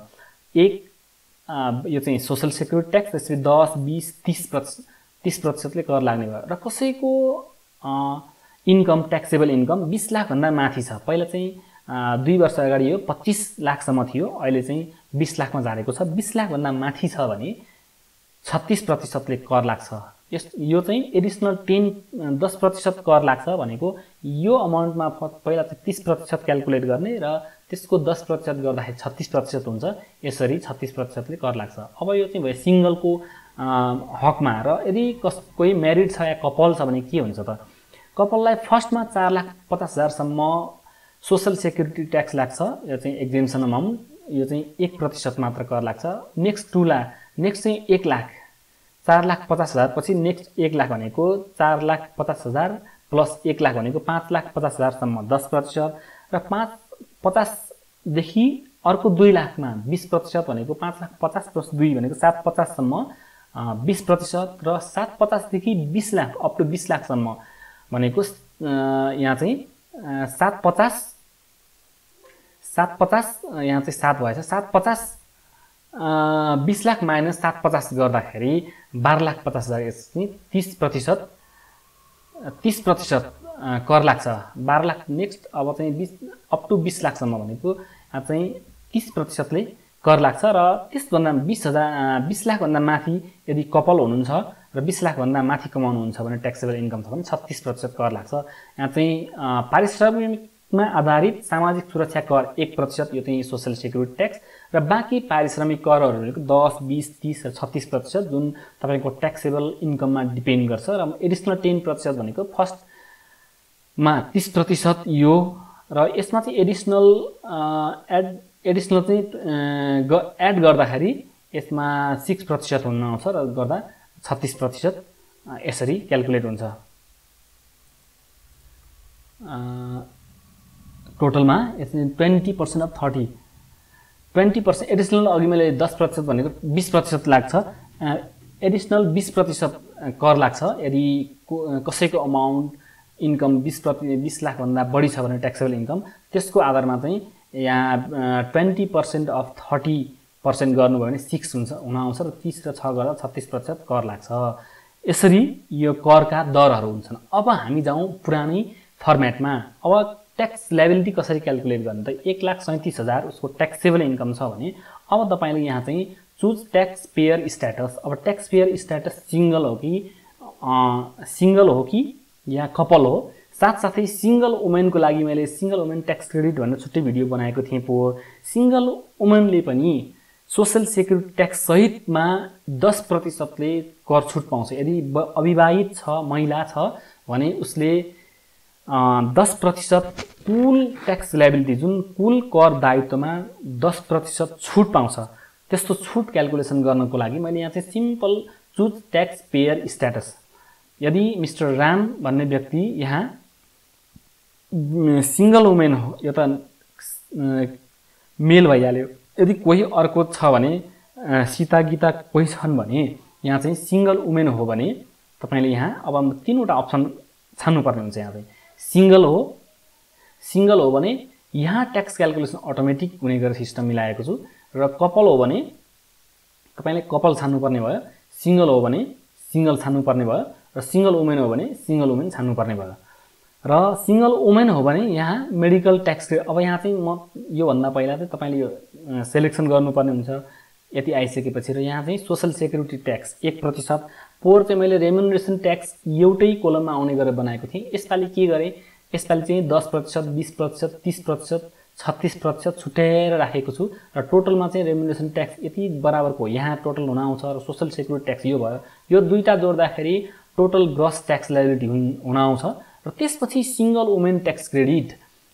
यो चाहिँ सोशल सेक्युरिटी ट्याक्स, त्यसपछि 10, 20, 30% ले कर लाग्ने भयो। र कसैको इन्कम ट्याक्सेबल इन्कम 20 लाख भन्दा माथि छ, पहिला चाहिँ 2 वर्ष अगाडि यो 25 लाखसम्म थियो, अहिले चाहिँ 20 लाखमा झारेको छ। 20 लाख भन्दा माथि छ भने 36% ले कर लाग्छ। यो चाहिँ एडिसनल 10% कर लाग्छ भनेको यो अमाउन्टमा पहिला चाहिँ 30% क्याल्कुलेट गर्ने र त्यसको 10% गर्दाखेरि 36% हुन्छ। यसरी 36% ले कर लाग्छ। अब यो चाहिँ भयो सिंगलको हकमा। र यदि कोही म्यारिड छ या कपल छ भने के हुन्छ त, कपललाई फर्स्टमा 4,50,000 सम्म सोशल सेक्युरिटी ट्याक्स लाग्छ। यो चाहिँ एक्जेम्सन अमाउन्ट, यो चाहिँ 1% मात्र कर लाग्छ। नेक्स्ट 2 लाख, नेक्स्ट चाहिँ 1 लाख, 4,50,000 पछि नेक्स्ट 1 लाख भनेको 4,50,000 प्लस 1 लाख भनेको 5,50,000 सम्म 10%, र 5,50,000 देखि अर्को 2 लाखमा 20% भनेको 5,50,000 प्लस 2 भनेको 7,50,000 सम्म 20%, र 7,50,000 देखि 20 लाख अप टु 20 लाखसम्म भनेको यहाँ चाहिँ 7,50,000 यहाँ चाहिँ 7 भएछ। 7,50,000 20 लाख माइनस 7,50,000 गर्दाखेरि 12,50,000 यसमा 30% कर लाग्छ। 12 लाख नेक्स्ट अब चाहिँ 20 अप टु 20 लाखसम्म भनेको चाहिँ 30% ले कर लाग्छ। र त्यसभन्दा 20 लाख भन्दा माथि यदि कपल हुनुहुन्छ र 20 लाख भन्दा माथि कमाउनुहुन्छ भने ट्याक्सेबल इन्कम छ भने 36% कर लाग्छ। यहाँ चाहिँ पारिश्रमिकमा आधारित सामाजिक सुरक्षा कर 1%, यो चाहिँ सोशल सेक्युरिटी ट्याक्स, र बाँकी पारिश्रमिक करहरू भनेको 10, 20, 30 र 36% जुन तपाईको ट्याक्सेबल इन्कममा डिपेन्ड गर्छ। र एडिसनल 10% भनेको फर्स्टमा 30% यो, र यसमा चाहिँ एडिसनल चाहिँ एड गर्दाखेरि यसमा 6% हुन आउँछ र गर्दा 36% यसरी क्याल्कुलेट हुन्छ। टोटलमा यसमा 20% अफ 30, 20% एडिसनल अघि मैले 10% भनेको 20% लाग्छ, एडिसनल 20% कर लाग्छ। यदि कसैको अमाउन्ट इन्कम 20 लाख भन्दा बढी छ भने ट्याक्सेबल इन्कम, त्यसको आधारमा चाहिँ यहाँ 20% अफ 30% गर्नुभयो भने 6 हुन आउँछ, र 30 र 6 गर्दा 36% कर लाग्छ। यसरी यो करका दरहरू हुन्छन्। अब हामी जाउँ पुरानै फर्मेटमा। अब ट्याक्स लायबिलिटी कसरी क्याल्कुलेट गर्ने त, 1,37,000 उसको ट्याक्सेबल इन्कम छ भने अब तपाईले यहाँ चाहिँ चुज ट्याक्स पेयर स्ट्याटस। अब ट्याक्स पेयर स्ट्याटस सिंगल हो कि या कपल हो। साथसाथै सिंगल वुमेनको लागि मैले सिंगल वुमेन ट्याक्स क्रेडिट भनेर छुट्टै भिडियो बनाएको थिएँ पोहोर। सिंगल वुमेनले पनि सोशल सेक्युरिटी ट्याक्स सहितमा 10% ले कर छुट पाउँछ। यदि अविवाहित छ, महिला छ भने उसले 10% कुल ट्याक्स लायबिलिटी जुन कुल कर दायित्वमा 10% छुट पाउँछ। त्यस्तो छुट क्याल्कुलेसन गर्नको लागि मैले यहाँ चाहिँ simple choose tax payer status. यदि मिस्टर राम भन्ने व्यक्ति यहाँ सिंगल वुमेन हो, यो त मेल भइहाल्यो। यदि कोही अर्को छ भने सीता गीता कोही छन् भने यहाँ चाहिँ सिंगल वुमेन हो भने तपाईले यहाँ अब 3वटा अप्सन छान्नुपर्ने हुन्छ। यहाँ चाहिँ सिंगल हो भने यहाँ ट्याक्स क्याल्कुलेसन अटोमेटिक हुने गरेर सिस्टम मिलाएको छु, र कपल हो भने तपाईले कपल छान्नुपर्ने भयो, सिंगल हो भने सिंगल छान्नुपर्ने भयो, र सिंगल वुमेन हो भने सिंगल वुमेन छान्नुपर्ने भयो। र सिंगल वुमेन हो भने यहाँ मेडिकल ट्याक्स। अब यहाँ चाहिँ म यो भन्दा पहिला चाहिँ तपाईले यो सेलेक्सन गर्नुपर्ने हुन्छ यति आइसकेपछि, र यहाँ चाहिँ सोशल सेक्युरिटी ट्याक्स 1%। पोहोर चाहिँ मैले रेम्युनरेसन ट्याक्स एउटै कोलममा आउने गरेर बनाएको थिएँ। यसपालि के गरेँ, यसपालि चाहिँ 10%, 20%, 30%, 36% छुट्याएर राखेको छु, र टोटलमा चाहिँ रेम्युनरेसन ट्याक्स यति बराबरको यहाँ टोटल हुन आउँछ, र सोशल सेक्युरिटी ट्याक्स यो भयो। यो दुईटा जोड्दाखेरि टोटल ग्रस ट्याक्स लायबिलिटी हुन आउँछ। र त्यसपछि single women tax credit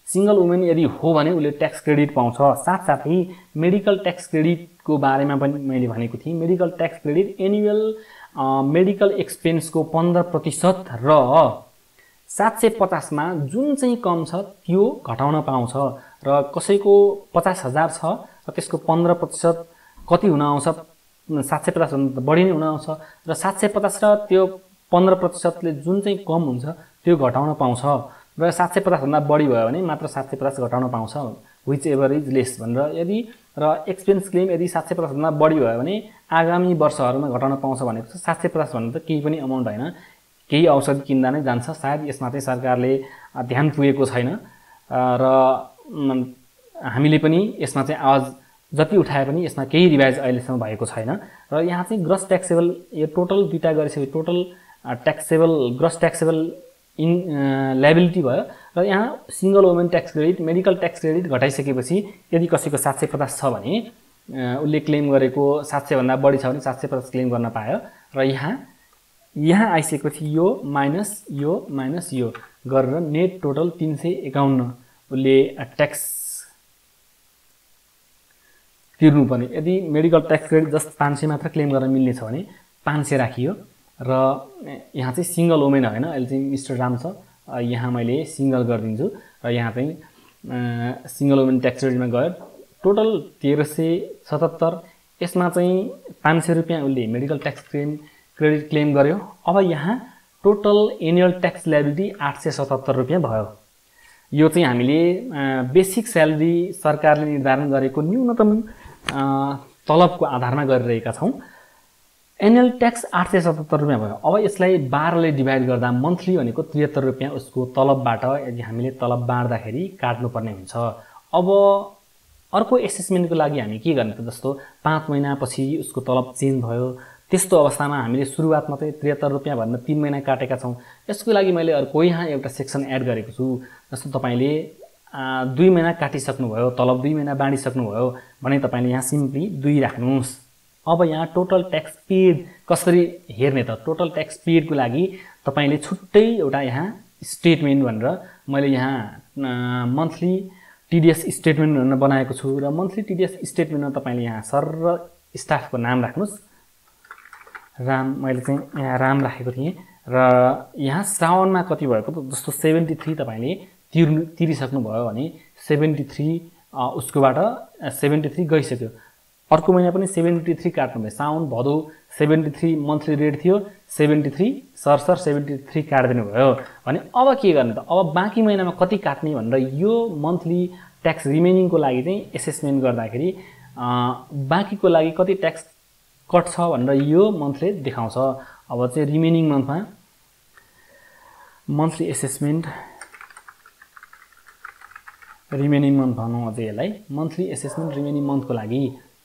single women यदि हो भने उसले ट्याक्स क्रेडिट पाउँछ। साथसाथै मेडिकल ट्याक्स क्रेडिटको बारेमा पनि मैले भनेको थिएँ। Medical tax credit annual medical एक्सपेन्सको 15% र 750 मा जुन चाहिँ कम छ त्यो घटाउन पाउँछ र कसैको 50,000 छ र त्यसको 15% कति हुन आउँछ 750 भन्दा बढी नै हुन आउँछ र 750 र त्यो 15% ले जुन चाहिँ कम हुन्छ त्यो घटाउन पाउँछ र 750 भन्दा बढी भयो भने मात्र 750 घटाउन पाउँछ व्हिच एभर इज लेस भनेर। यदि र एक्सपेन्स क्लेम यदि 750 भन्दा बढी भयो भने आगामी वर्षहरुमा घटाउन पाउँछ भनेको छ। 750 भन्दा त केही पनि अमाउन्ट हैन, केही औषधि किन्दा नै जान्छ। सायद यसमा चाहिँ सरकारले ध्यान पुगेको छैन र हामीले पनि यसमा चाहिँ आवाज जति उठाए पनि यसमा केही रिभाइज अहिलेसम्म भएको छैन र यहाँ चाहिँ ग्रस ट्याक्सेबल यो टोटल दुईटा गरिसके total taxable gross taxable in liability भयो र यहाँ single women tax credit medical tax credit घटाइसकेपछि यदि कसैको 750 छ भने उले क्लेम गरेको 700 भन्दा बढी छ भने 750 क्लेम गर्न पायो र यहाँ आइसकेपछि यो माइनस यो गरेर नेट टोटल 351 उले ट्याक्स तिर्नु पर्ने। यदि मेडिकल ट्याक्स क्रेडिट जस्ट 500 मात्र क्लेम गर्न मिल्ने छ भने 500 राखियो र यहाँ चाहिँ सिंगल वुमेन हैन, अहिले चाहिँ मिस्टर राम छ, यहाँ मैले सिंगल गरिदिन्छु र यहाँ चाहिँ सिंगल वुमेन ट्याक्स क्रेडिटमा गयो टोटल 1377। यसमा चाहिँ 500 रुपैयाँ उले मेडिकल ट्याक्स क्रेडिट क्लेम गर्यो। अब यहाँ टोटल एनुअल ट्याक्स लायबिलिटी 877 रुपैयाँ भयो। यो चाहिँ हामीले बेसिक स्यालेरी सरकारले निर्धारण गरेको न्यूनतम तलबको आधारमा गरिरहेका छौं। एनुअल ट्याक्स 877 रुपैयाँ भयो। अब यसलाई 12 ले डिभाइड गर्दा मन्थली भनेको 73 रुपैयाँ उसको तलबबाट यदि हामीले तलब बाँड्दाखेरि काट्नुपर्ने हुन्छ। अब अर्को एसेसमेन्टको लागि हामी के गर्ने त, जस्तो 5 महिनापछि उसको तलब चेन्ज भयो, त्यस्तो अवस्थामा हामीले सुरुवातमा चाहिँ 73 रुपैयाँ भनेर 3 महिना काटेका छौं। यसको लागि मैले अर्को यहाँ एउटा सेक्सन एड गरेको छु। जस्तो तपाईले 2 महिना काटिसक्नु भयो, तलब 2 महिना बाँडिसक्नु भयो भने तपाईले यहाँ सिम्पली 2 राख्नुस्। अब यहाँ टोटल ट्याक्स पेड कसरी हेर्ने त, टोटल ट्याक्स पेडको लागि तपाईले छुट्टै एउटा यहाँ स्टेटमेन्ट भनेर मैले यहाँ मन्थली टीडीएस स्टेटमेन्ट भनेर बनाएको छु र मन्थली टीडीएस स्टेटमेन्टमा तपाईले यहाँ सर र स्टाफको नाम राख्नुस्। राम मैले चाहिँ यहाँ राम राखेको थिएँ र यहाँ श्रावणमा कति भएको त, जस्तो 73 तपाईले तिरिसक्नु भयो भने 73 उसकोबाट 73 गइसक्यो। अर्को महिना पनि 73 काट्नु भयो। साउन भदौ 73 मन्थली रेट थियो, 73 सरसर 73 काट्दिनु भयो भने अब के गर्ने त, अब बाँकी महिनामा कति काट्ने भनेर यो मन्थली ट्याक्स रिमेनिङको लागि चाहिँ एसेसमेन्ट गर्दाखेरि बाँकीको लागि कति ट्याक्स कट छ भनेर यो मन्थले देखाउँछ। अब चाहिँ रिमेनिङ मन्थमा मन्थली एसेसमेन्ट रिमेनिङ मन्थ भनौँ अझै यसलाई मन्थली एसेसमेन्ट रिमेनिङ मन्थको लागि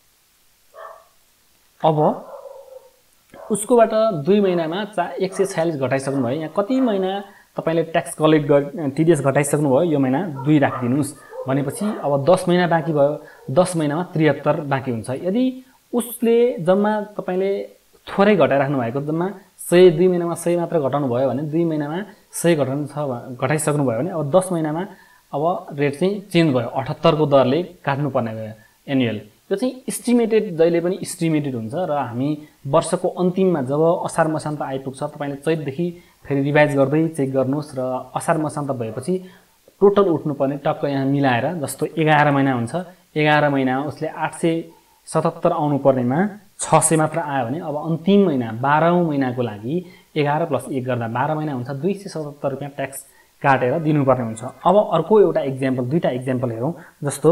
अब उसकोबाट 2 महिनामा 146 घटाइसक्नु भयो। यहाँ कति महिना तपाईले ट्याक्स कलेक्ट टीडीएस घटाइसक्नु भयो, यो महिना 2 राखिदिनुस् भनेपछि अब 10 महिना बाँकी भयो। 10 महिनामा 73 बाँकी हुन्छ। यदि उसले जम्मा तपाईले थोरै घटाइराख्नु भएको, जम्मा 100 2 महिनामा 100 मात्र घटाउनु भयो भने 2 महिनामा 100 घटाइसक्नु भयो भने अब 10 महिनामा अब रेट चाहिँ चेन्ज भयो, 78 को दरले काट्नु पर्ने भयो एनुअल। यो चाहिँ एस्टिमेटेड, जहिले पनि एस्टिमेटेड हुन्छ र हामी वर्षको अन्तिममा जब असार मसान्त आइपुग्छ तपाईले चैतदेखि फेरि रिभाइज गर्दै चेक गर्नुस् र असार मसान्त भएपछि टोटल उठ्नुपर्ने टक्क यहाँ मिलाएर, जस्तो 11 महिना हुन्छ, 11 महिनामा उसले 877 आउनु पर्नेमा 600 मात्र आयो भने अब अन्तिम महिना 12औं महिनाको लागि 11 + 1 गर्दा 12 महिना हुन्छ, 277 रुपैयाँ ट्याक्स काटेर दिनुपर्ने हुन्छ। अब अर्को एउटा एक्जाम्पल, दुईटा एक्जाम्पल हेरौँ। जस्तो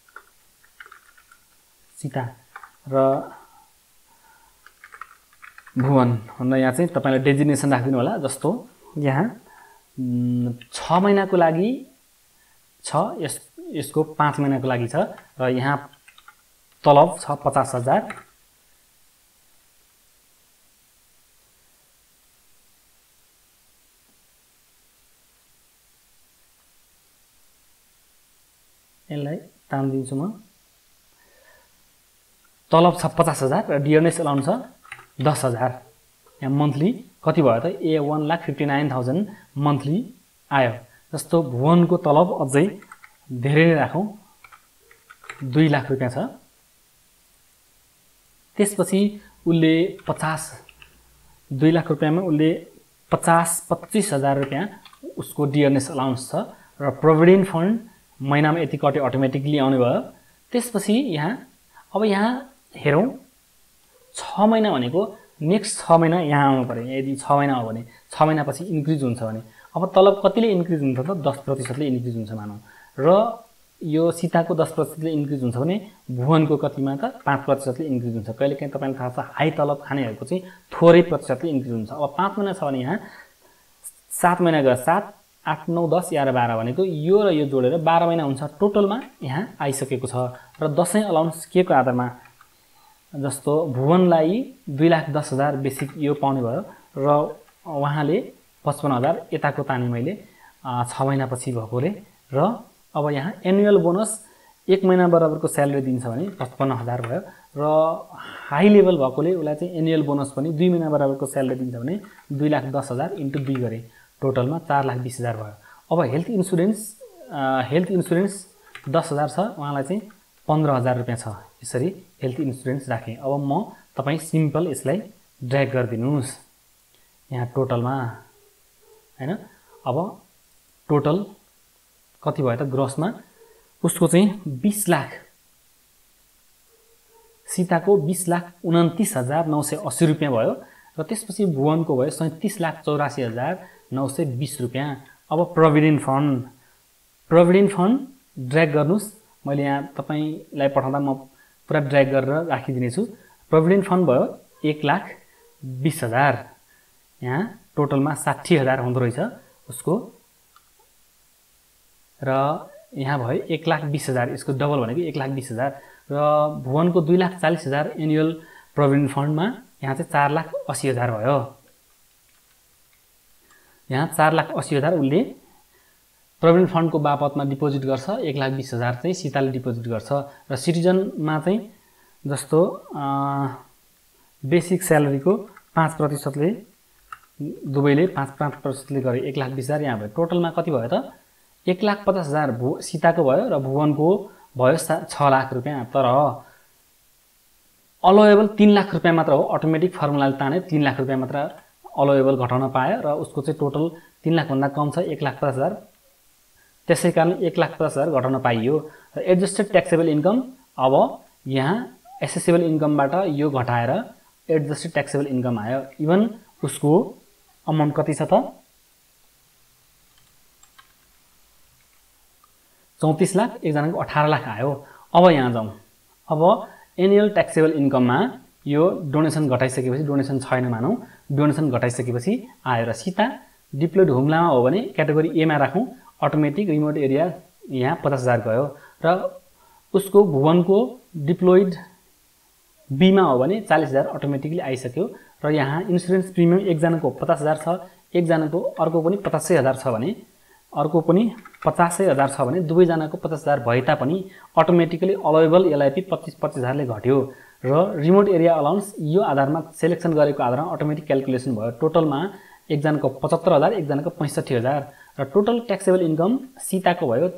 सीता र भुवन भन्दा यहाँ चाहिँ तपाईले डेजिग्नेसन राखिदिनु होला। जस्तो यहाँ 6 महिनाको लागि छ, यसको 5 महिनाको लागि छ र यहाँ तलब छ 50,000। यसलाई तान दिन्छु म। तलब छ 50,000 र डियरनेस अलाउन्स छ 10,000। यहाँ मन्थली कति भयो त, 1,59,000 मन्थली आयो जस्तो भुवनको तलब अझै धेरै नै राखौँ, 2 लाख रुपियाँ छ। त्यसपछि उसले 2 लाख रुपियाँमा उसले 25 हजार रुपियाँ उसको डियरनेस अलाउन्स छ र प्रोभिडेन्ट फन्ड महिनामा यति कट्यो अटोमेटिकली आउने भयो। त्यसपछि अब यहाँ हेरौँ 6 महिना भनेको नेक्स्ट 6 महिना यहाँ आउनु पर्यो। यदि 6 महिना हो भने 6 महिनापछि इन्क्रिज हुन्छ भने अब तलब कतिले इन्क्रिज हुन्छ त 10% ले इन्क्रिज हुन्छ मानौँ, र यो सीताको 10% ले इन्क्रिज हुन्छ भने भुवनको कतिमा त 5% ले इन्क्रिज हुन्छ। कहिलेकाहीँ तपाईँलाई थाहा छ हाई तलब खानेहरूको चाहिँ थोरै प्रतिशतले इन्क्रिज हुन्छ। अब 5 महिना छ भने यहाँ 7 महिना गएर 7, 8, 9, 10, 11, 12 भनेको यो र यो जोडेर 12 महिना हुन्छ टोटलमा यहाँ आइसकेको छ। र दशैं अलाउन्स के को आधारमा, जस्तो भुवनलाई 2,10,000 बेसिक यो पाउने भयो र उहाँले 55,000 यताको ताने मैले 6 महिनापछि भएकोले, र अब यहाँ एनुअल बोनस 1 महिना बराबरको स्यालेरी दिन्छ भने 55,000 भयो, र हाई लेभल भएकोले उसलाई चाहिँ एनुअल बोनस पनि 2 महिना बराबरको स्यालेरी दिन्छ भने 2,10,000 इन्टु 2 गरे टोटलमा 4,20,000 भयो। अब हेल्थ इन्सुरेन्स 10,000 छ, उहाँलाई चाहिँ 15,000 रुपियाँ छ। यसरी हेल्थ इन्सुरेन्स राखेँ। अब म तपाईँ सिम्पल यसलाई ड्र्याग गरिदिनुहोस् यहाँ टोटलमा, हैन। अब टोटल कति भयो त ग्रोसमा उसको चाहिँ 20 लाख, सीताको 20,29,980 रुपियाँ भयो, र त्यसपछि भुवनको भयो 37,84,920 रुपियाँ। अब प्रोभिडेन्ट फन्ड ड्र्याग गर्नुस्, मैले यहाँ तपाईलाई पठाउँदा म पुरा ड्र्याग गरेर राखिदिनेछु। प्रोभिडेन्ट फन्ड भयो 1,20,000, यहाँ टोटलमा 60,000 हुँदो रहेछ उसको, र यहाँ भयो 1,20,000, यसको डबल भनेको 1,20,000, र भुवनको 2,40,000 एनुअल प्रोभिडेन्ट फन्डमा यहाँ चाहिँ 4,80,000 भयो। यहाँ 4,80,000 उसले प्रोभिडेन्ट फन्डको बापतमा डिपोजिट गर्छ, 1,20,000 चाहिँ सीताले डिपोजिट गर्छ, र सिटिजनमा चाहिँ जस्तो बेसिक स्यालेरीको 5% ले दुवैले 5% ले गरे 1,20,000 यहाँ भयो। टोटलमा कति भयो त 1,50,000 सीताको भयो र भुवनको भयो 6 लाख रुपियाँ। तर अलोएबल 3 लाख रुपियाँ मात्र हो, अटोमेटिक फर्मुलाले ताने 3 लाख रुपियाँ मात्र अलोएबल घटाउन पायो, र उसको चाहिँ टोटल 3 लाख भन्दा कम छ 1,50,000, त्यसै कारण 1,50,000 घटाउन पाइयो। र एडजस्टेड ट्याक्सेबल इन्कम, अब यहाँ एसेसेबल इन्कमबाट यो घटाएर एडजस्टेड ट्याक्सेबल इन्कम आयो। इभन उसको अमाउन्ट कति छ त 34 लाख, एकजनाको 18 लाख आयो। अब यहाँ जाउँ, अब एनुअल ट्याक्सेबल इन्कममा यो डोनेसन घटाइसकेपछि, डोनेसन छैन मानौँ, डोनेसन घटाइसकेपछि आयो, र सीता डिप्लोइड हुम्लामा हो भने क्याटेगोरी ए मा राखौँ, अटोमेटिक रिमोट एरिया यहाँ 50,000 गयो, र उसको भुवनको डिप्लोइड बी मा हो भने 40,000 अटोमेटिकली आइसक्यो। र यहाँ इन्सुरेन्स प्रिमियम एकजनाको 50,000 छ, एकजनाको अर्को पनि 85,000 छ भने, अर्को पनि 85,000 छ भने दुवैजनाको 50,000 भए तापनि अटोमेटिकली अलोएबल एलआइपी 25,000 ले घट्यो, र रिमोट एरिया अलाउन्स यो आधारमा सेलेक्सन गरेको आधारमा अटोमेटिक क्याल्कुलेसन भयो। टोटलमा एकजनाको 75,000, एकजनाको 65,000, र टोटल ट्याक्सेबल इन्कम सीताको भयो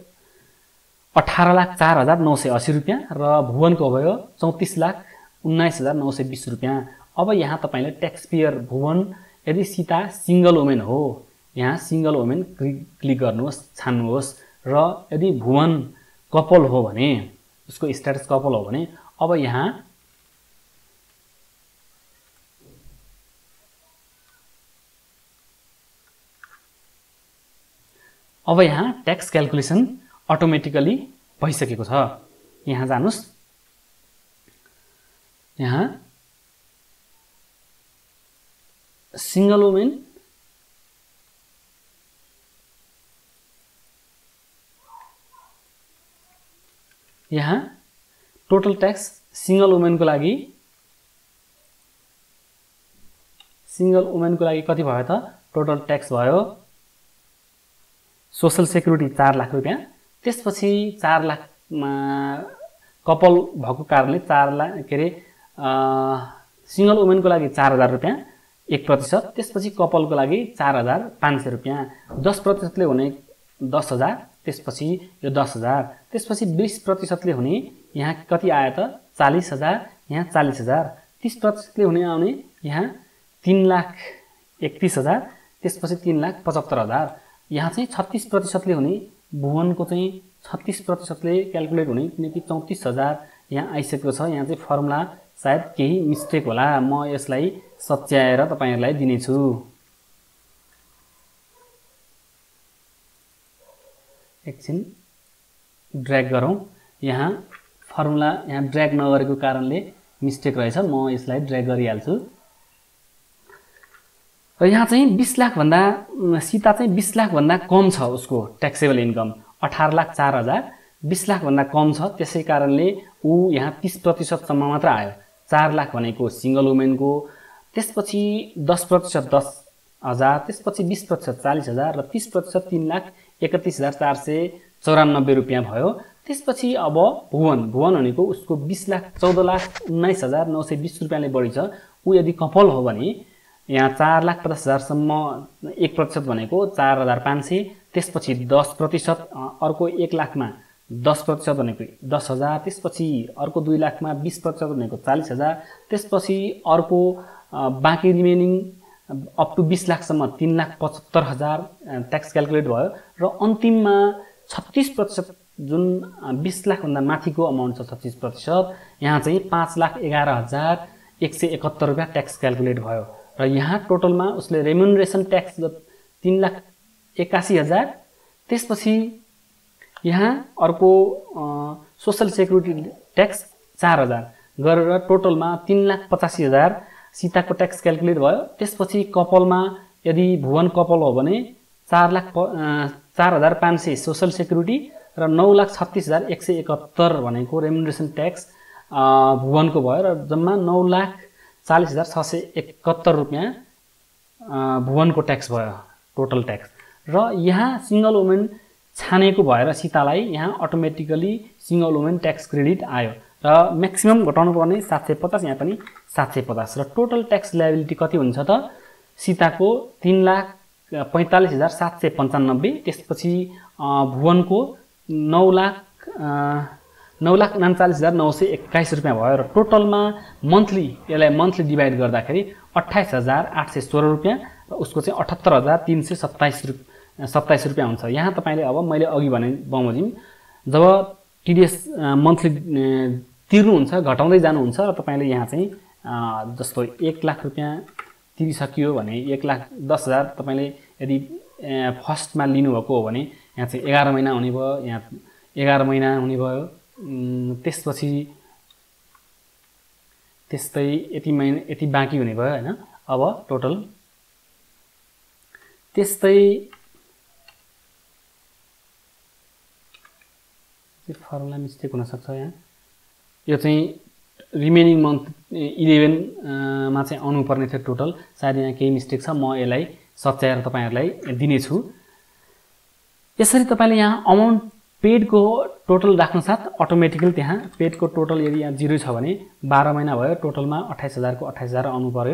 18,04,980 रुपियाँ, र भुवनको भयो 34,19,920 रुपियाँ। अब यहाँ तपाईले ट्याक्स पेयर भुवन यदि सीता सिंगल वुमेन हो, यहाँ सिंगल वुमेन क्लिक गर्नुहोस्, छान्नुहोस्, र यदि भुवन कपल हो भने, उसको स्ट्याटस कपल हो भने, अब यहाँ ट्याक्स क्याल्कुलेसन अटोमेटिकली भइसकेको छ। यहाँ जानुस्, यहाँ सिंगल वुमेन यहाँ टोटल ट्याक्स सिंगल वुमेनको लागि कति भयो त टोटल ट्याक्स भयो सोशल सेक्युरिटी 4 लाख रुपियाँ, त्यसपछि 4 लाखमा कपल भएको कारणले 4 लाख के रे सिंगल वुमेनको लागि 4,000 रुपियाँ 1%, त्यसपछि कपलको लागि 4,500 रुपियाँ 10% ले हुने 10,000, त्यसपछि यो 10,000, त्यसपछि 20% हुने यहाँ कति आयो त 40,000, यहाँ 40,000, 30% हुने आउने यहाँ 3,31,000, त्यसपछि 3,75,000, यहाँ चाहिँ 36% हुने भुवनको चाहिँ 36% क्याल्कुलेट हुने किनकि 34,000 यहाँ आइसकेको छ। यहाँ चाहिँ फर्मुला सायद केही मिस्टेक होला, म यसलाई सच्याएर तपाईहरुलाई दिनेछु। एकछिन ड्र्याग गरौँ, यहाँ फर्मुला यहाँ ड्र्याग नगरेको कारणले मिस्टेक रहेछ, म यसलाई ड्र्याग गरिहाल्छु। र यहाँ चाहिँ 20 लाख भन्दा सीता चाहिँ 20 लाख भन्दा कम छ, उसको ट्याक्सेबल इन्कम 18,04,000, 20 लाख भन्दा कम छ, त्यसै कारणले ऊ यहाँ 30% सम्म मात्र आयो। 4 लाख भनेको सिंगल वुमेनको, त्यसपछि 10% 10,000, त्यसपछि 20% 40,000 र 30% 3,31,494 रुपैयाँ भयो। त्यसपछि अब भुवन भनेको उसको 14,19,920 रुपैयाँले बढी छ। ऊ यदि कपल हो भने यहाँ 4,50,000 सम्म 1% भनेको 4,500, त्यसपछि 10% अर्को 1 लाखमा 10% भनेको 10,000, त्यसपछि अर्को 2 लाखमा 20% भनेको 40,000, त्यसपछि अर्को बाँकी रिमेनिङ अप टु 20 लाखसम्म 3,75,000 ट्याक्स क्याल्कुलेट भयो र अन्तिममा 36% जुन 20 लाख भन्दा माथिको अमाउन्ट छ 36%, यहाँ चाहिँ 5,11,171 रुपैयाँ ट्याक्स क्याल्कुलेट भयो र यहाँ टोटलमा उसले रेम्युनरेसन ट्याक्स 3,81,000, त्यसपछि यहाँ अर्को सोशल सेक्युरिटी ट्याक्स 4,000 गरेर टोटलमा 3,85,000 सीताको ट्याक्स क्याल्कुलेट भयो। त्यसपछि कपलमा यदि भुवन कपल हो भने 4,05,000 सोशल सेक्युरिटी र 9,36,171 भनेको रेम्युनरेसन ट्याक्स भुवनको भयो र जम्मा 9,40,671 रुपैयाँ भुवनको ट्याक्स भयो टोटल ट्याक्स। र यहाँ सिंगल वुमेन छानेको भएर सीतालाई यहाँ automatically single women tax credit आयो र म्याक्सिमम घटाउनु पर्ने 750, यहाँ पनि 750 र टोटल ट्याक्स लायबिलिटी कति हुन्छ त सीताको 3,45,795, त्यसपछि भुवनको 9,39,921 रुपैयाँ भयो र टोटलमा मन्थली यसलाई मन्थली डिभाइड गर्दाखेरि 28,816 रुपैयाँ र उसको चाहिँ 78,327 रुपैयाँ हुन्छ। यहाँ तपाईले अब मैले अघि भने बमोजिम जब टिडीएस मन्थली तिर्नुहुन्छ घटाउँदै जानुहुन्छ र तपाईले यहाँ चाहिँ जस्तो 1 लाख रुपैयाँ तिरिसकियो भने 1,10,000 तपाईले यदि फर्स्टमा लिनुभएको हो भने यहाँ चाहिँ 11 महिना हुने भयो, यहाँ 11 महिना हुने भयो, त्यसपछि त्यस्तै यति बाँकी हुने भयो हैन। अब टोटल त्यस्तै फर्मुला मिस्टेक हुन सक्छ। यहाँ यो चाहिँ रिमेनिङ मन्थ 11 मा चाहिँ आउनुपर्ने थियो टोटल, सायद यहाँ केही मिस्टेक छ, म यसलाई सच्याएर तपाईहरुलाई दिनेछु। यसरी तपाईले यहाँ अमाउन्ट पेडको टोटल राख्न साथ अटोमेटिकली त्यहाँ पेडको टोटल यदि यहाँ 0 छ भने 12 महिना भयो, टोटलमा 28,000 को 28,000 आउनु पर्यो,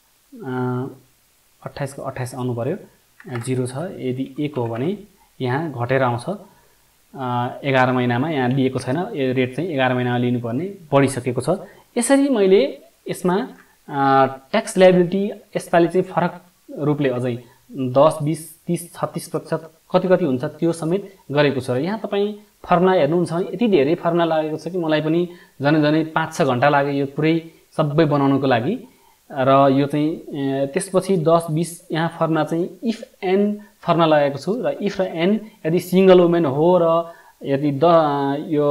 28 को 28 आउनु पर्यो, 0 छ। यदि 1 हो भने यहाँ घटेर आउँछ, 11 महिनामा यहाँ लिएको छैन, यो रेट चाहिँ 11 महिनामा लिनुपर्ने बढिसकेको छ। यसरी मैले यसमा ट्याक्स लायबिलिटी यसपालि चाहिँ फरक रूपले अझै 10, 20, 30, 36% कति हुन्छ त्यो समेत गरेको छ। र यहाँ तपाईँ फर्मुला हेर्नुहुन्छ भने यति धेरै फर्मुला लागेको छ कि मलाई पनि झनै 5-6 घण्टा लाग्यो यो पुरै सबै बनाउनको लागि। र यो चाहिँ त्यसपछि 10, 20 यहाँ फर्मुला चाहिँ इफ एन्ड फर्मुला लगाएको छु र इफ र एन यदि सिंगल वुमेन हो र यदि यो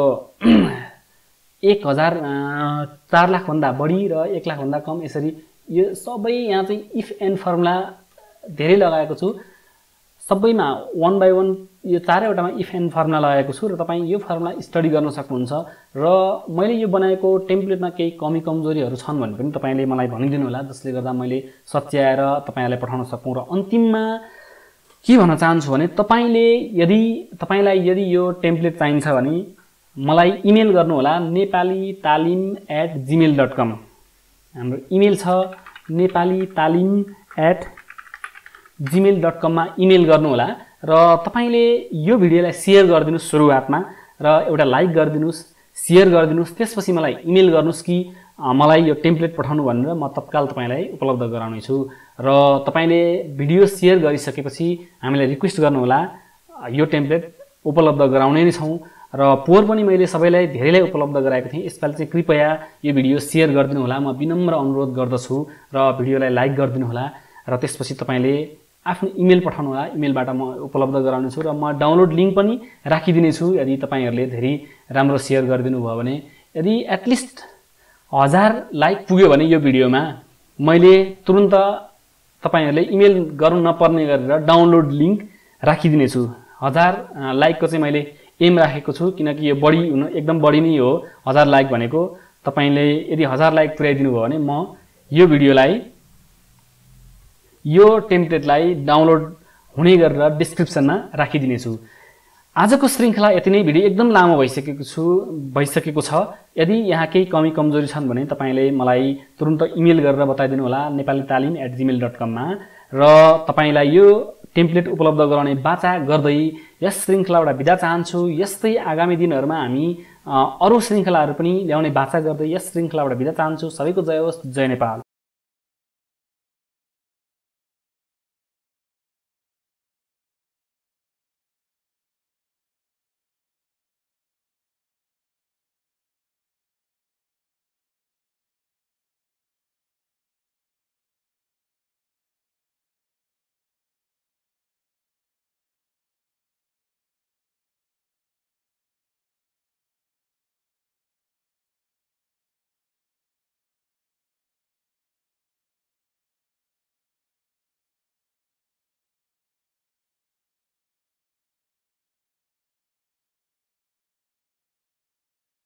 4 लाख भन्दा बढी र 1 लाख भन्दा कम, यसरी यो सबै यहाँ चाहिँ इफ एन्ड फर्मुला धेरै लगाएको छु। सबैमा 1 बाइ 1 यो चारैवटामा इफ एन्ड फर्मुला लगाएको छु र तपाईँ यो फर्मुला स्टडी गर्न सक्नुहुन्छ। र मैले यो बनाएको टेम्प्लेटमा केही कमी कमजोरीहरू छन् भने पनि तपाईले मलाई भनिदिनु होला, जसले गर्दा मैले सच्याएर तपाईलाई पठाउन सकौँ। र अन्तिममा के भन्न चाहन्छु भने तपाईलाई यदि यो टेम्प्लेट चाहिन्छ भने मलाई इमेल गर्नु होला nepalitalim@gmail.com। हाम्रो इमेल छ nepalitalim@gmail.com मा इमेल गर्नु होला र तपाईले यो भिडियोलाई शेयर गरिदिनुस् सुरुवातमा र एउटा लाइक गरिदिनुस्, शेयर गरिदिनुस्, त्यसपछि मलाई इमेल गर्नुस् कि मलाई यो टेम्प्लेट पठाउनु भनेर म तत्काल तपाईलाई उपलब्ध गराउने छु। र तपाईले भिडियो शेयर गरिसकेपछि हामीलाई रिक्वेस्ट गर्नुहोला, यो टेम्प्लेट उपलब्ध गराउने नै छौं। र पोहोर पनि मैले सबैलाई धेरैलाई उपलब्ध गराएको थिएँ, यसपालि चाहिँ कृपया यो भिडियो शेयर गरिदिनु होला, म विनम्र अनुरोध गर्दछु। र भिडियोलाई लाइक गरिदिनु होला र त्यसपछि तपाईले आफ्नो इमेल पठाउनु होला, इमेलबाट म उपलब्ध गराउने छु र म डाउनलोड लिंक पनि राखिदिने छु यदि तपाईहरुले धेरै राम्रो शेयर गरिदिनु भयो भने। यदि एटलिस्ट 1000 लाइक पुग्यो भने यो भिडियोमा मैले तुरुन्त तपाईहरुले इमेल गर्नु नपर्ने गरेर डाउनलोड लिंक राखिदिने छु। 1000 लाइकको चाहिँ मैले एम राखेको छु, किनकि यो बढी एकदम बढी नै हो 1000 लाइक भनेको। तपाईले यदि 1000 लाइक पुर्याइदिनु भयो भने म यो भिडियोलाई, यो टेम्प्लेटलाई डाउनलोड हुने गरेर डिस्क्रिप्सनमा राखिदिने छु। आजको श्रृंखला यति नै। भिडियो एकदम लामो भइसकेको छ। यदि यहाँ केही कमी कमजोरी छन् भने तपाईले मलाई तुरुन्त इमेल गरेर बताइदिनु होला nepalitalim@gmail.com मा। र तपाईलाई यो टेम्प्लेट उपलब्ध गराउने बाचा गर्दै यस श्रृंखलाबाट बिदा चाहन्छु। यस्तै आगामी दिनहरुमा हामी अरु श्रृंखलाहरु पनि ल्याउने बाचा गर्दै यस श्रृंखलाबाट बिदा चाहन्छु। सबैको जय होस्, जय नेपाल।